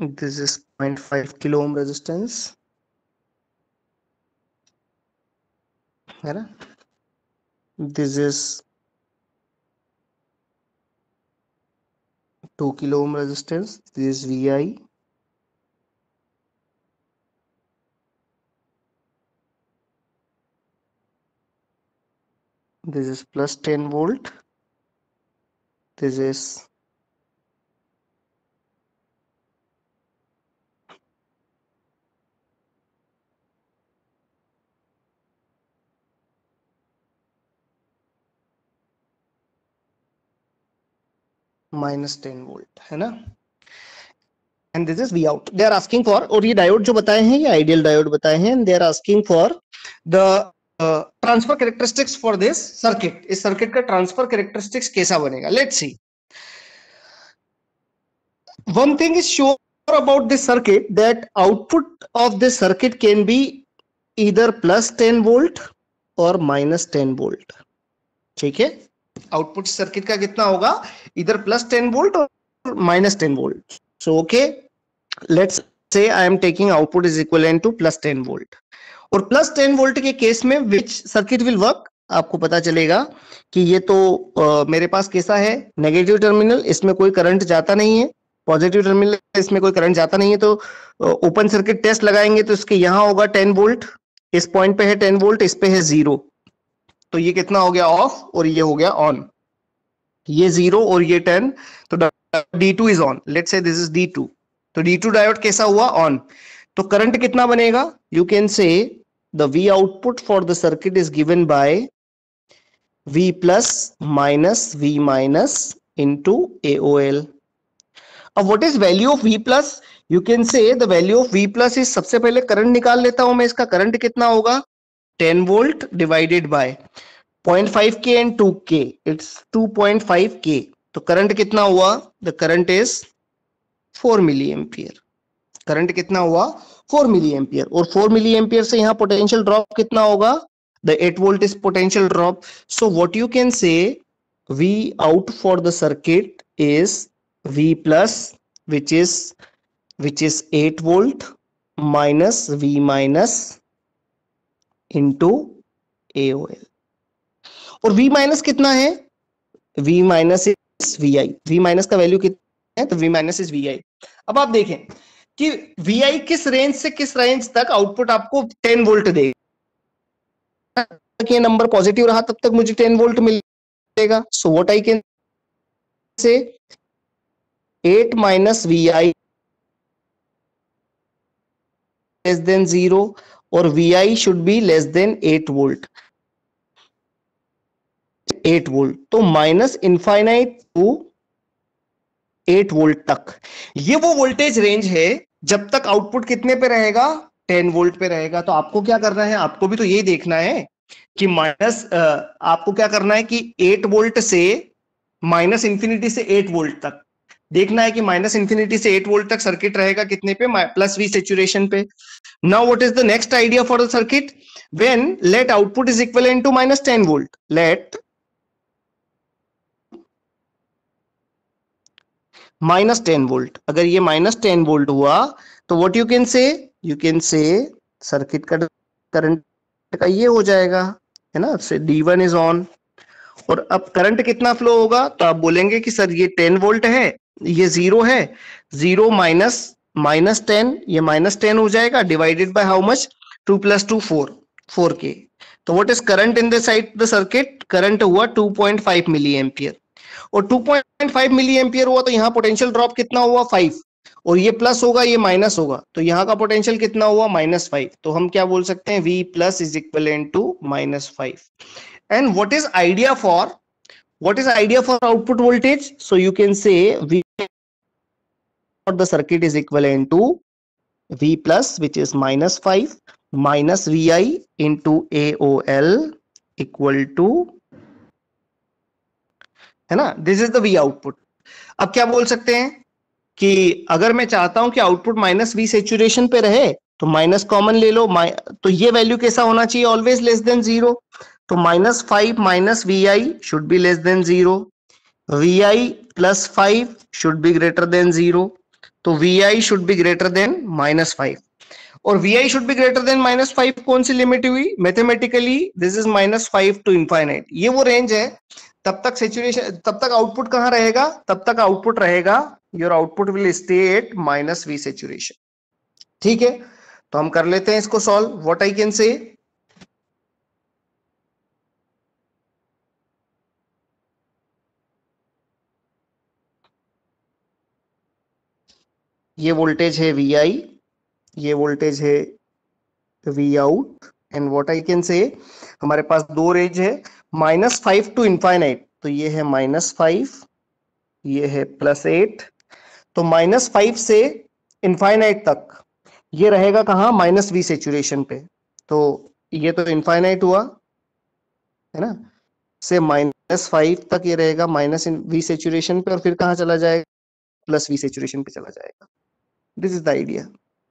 This is zero point five kilo ohm resistance, है ना? This is two kilo ohm resistance. This is V I. This is plus ten volt. This is minus ten volt, है ना? And this is V out. They are asking for, और ये diode जो बताए हैं ये आइडियल डायोड बताए हैं, and they are asking for the uh, transfer characteristics for this circuit. इस सर्किट का ट्रांसफर कैरेक्टरिस्टिक्स कैसा बनेगा? Let's see. One thing is sure about this circuit, that output of this circuit can be either plus ten volt or minus ten volt. ठीक है, output circuit का कितना होगा? इधर प्लस टेन वोल्ट और minus ten volt. So okay, let's say I am taking output is equal to plus ten volt. और plus ten volt के case में विच सर्किट विल वर्क, आपको पता चलेगा कि ये तो uh, मेरे पास कैसा है, नेगेटिव टर्मिनल, इसमें कोई करंट जाता नहीं है, पॉजिटिव टर्मिनल, इसमें कोई करंट जाता नहीं है, तो ओपन सर्किट टेस्ट लगाएंगे तो इसके यहाँ होगा टेन वोल्ट, इस पॉइंट पे है टेन वोल्ट, इस पे है जीरो, तो ये कितना हो गया? ऑफ, और ये हो गया ऑन. ये जीरो और ये टेन, तो D two is on. Let's say this is D two, तो डी टू डायोड कैसा हुआ? ऑन. तो करंट कितना बनेगा? You can say the V output for the circuit is given by V plus minus V minus into A O L. अब what is value of V plus? You can say the value of V plus is, सबसे पहले current निकाल लेता हूं मैं, इसका current कितना होगा? Ten volt divided by zero point five K and two K, it's two point five K. तो करंट कितना हुआ? The current is four milli ampere. Current कितना हुआ? four milliampere. और four मिली एम्पियर से यहाँ पोटेंशियल ड्रॉप कितना होगा? The eight volt is potential drop. So what you can say, V out for the circuit is V plus, which is which is eight volt minus V minus into A O L. और V minus कितना है? V minus is V I. V minus का value कितना है? तो V minus is V I. अब आप देखें कि V I किस रेंज से किस रेंज तक आउटपुट आपको टेन वोल्ट देगा. ये नंबर पॉजिटिव रहा तब तक मुझे टेन वोल्ट मिलेगा. So what I can say, eight minus V I less than zero, और V I should be less than eight volt. Eight volt, तो minus infinite to eight volt तक, ये वो वोल्टेज रेंज है जब तक output कितने पे रहेगा? टेन वोल्ट पे रहेगा. तो आपको क्या करना है? आपको भी तो यही देखना है कि माइनस, आपको क्या करना है कि एट वोल्ट से माइनस इंफिनिटी से एट वोल्ट तक देखना है कि माइनस इंफिनिटी से एट वोल्ट तक सर्किट रहेगा कितने पे? प्लस वी सैचुरेशन पे. Now what is the next idea for the circuit? When let output is equal to minus ten volt, let minus ten volt. अगर ये माइनस टेन वोल्ट हुआ तो what you can say, you can say circuit का current का ये हो जाएगा, है ना, से डी वन इज ऑन. और अब करंट कितना फ्लो होगा? तो आप बोलेंगे कि सर ये टेन वोल्ट है, ये जीरो है, जीरो माइनस माइनस टेन, ये माइनस टेन हो जाएगा, divided by how much? Two plus two four, four K. तो what is current in the side the circuit? Current हुआ two point five milliampere. और two point five milliampere हुआ तो यहाँ potential drop कितना हुआ? Five. और ये प्लस होगा, ये माइनस होगा, तो यहाँ का पोटेंशियल कितना हुआ? Minus five. तो हम क्या बोल सकते हैं? V plus is equal to minus five. And what is idea for, what is idea for output voltage? So you can say V for the circuit is equivalent to V plus, which is minus five, minus V I into A O L equal to, है ना, this is the V output. अब क्या बोल सकते हैं कि अगर मैं चाहता हूं कि आउटपुट माइनस V सैचुरेशन पे रहे तो माइनस कॉमन ले लो, तो ये वैल्यू कैसा होना चाहिए? Always less than zero. तो minus five minus V I should be less than zero, V I plus five should be greater than zero. तो V I should be greater than minus five, और V I should be greater than minus five कौन सी limit हुई mathematically, this is minus five to infinite, ये वो range है। तब तक सेचुरेशन, तब तक आउटपुट कहां रहेगा, तब तक आउटपुट रहेगा, your output will stay at minus V saturation. ठीक है, तो हम कर लेते हैं इसको सॉल्व। व्हाट आई कैन से, ये वोल्टेज है वी आई, ये वोल्टेज है V out, and what I can say, हमारे पास दो रेंज है, माइनस फाइव टू इनफाइनाइट, तो ये है माइनस फाइव, ये है प्लस एट, तो माइनस फाइव से इनफाइनाइट तक ये रहेगा कहां, माइनस वी सेचुरेशन पे, तो ये तो इनफाइनाइट हुआ है ना, से माइनस फाइव तक ये रहेगा माइनस वी सेचुरेशन पे, और फिर कहां चला जाएगा, प्लस वी सेचुरेशन पे चला जाएगा। This is the idea.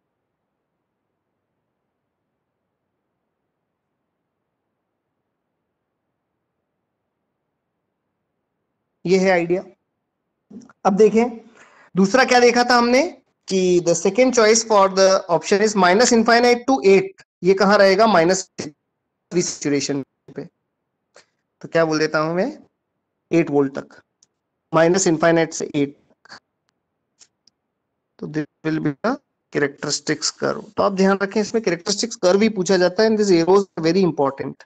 ये है आइडिया। अब देखें दूसरा क्या देखा था हमने कि the second choice for the option is minus infinite to eight, ये कहां रहेगा, माइनस वी सेचुरेशन पे, तो क्या बोल देता हूं मैं, एट वोल्ट तक, माइनस इनफाइनाइट से एट, तो this will be the characteristics curve. तो आप ध्यान रखें इसमें कैरेक्टरिस्टिक्स कर्व भी पूछा जाता है, and this arrows very important.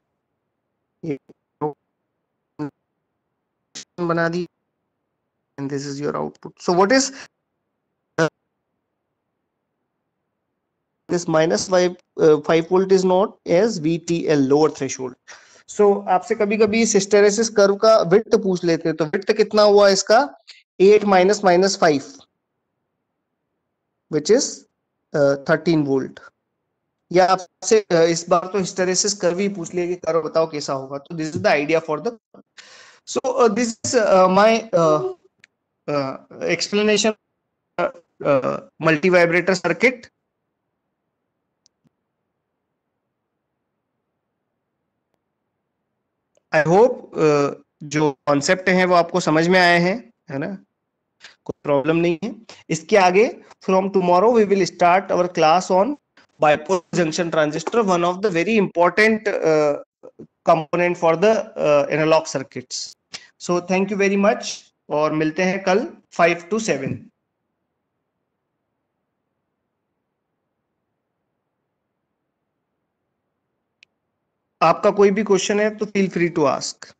बना दी, and this is your output. So what is uh, this minus five uh, five volt is known as V T L, lower threshold. So आपसे कभी कभी hysteresis curve का width पूछ लेते हैं, तो विड्थ कितना हुआ इसका, eight minus minus five, which is thirteen volt. या आपसे uh, इस बार तो हिस्टेरेसिस कर्व ही पूछ लिया कि कर्व बताओ कैसा होगा, तो this is the idea for the, so this is my explanation uh, uh, multi-vibrator circuit. I hope जो कॉन्सेप्ट हैं वो आपको समझ में आए हैं, है ना, कोई प्रॉब्लम नहीं है। इसके आगे from tomorrow we will start our class on bipolar junction transistor, one of the very important component for the analog circuits. So thank you very much, और मिलते हैं कल फाइव टू सेवन। आपका कोई भी क्वेश्चन है तो फील फ्री टू आस्क।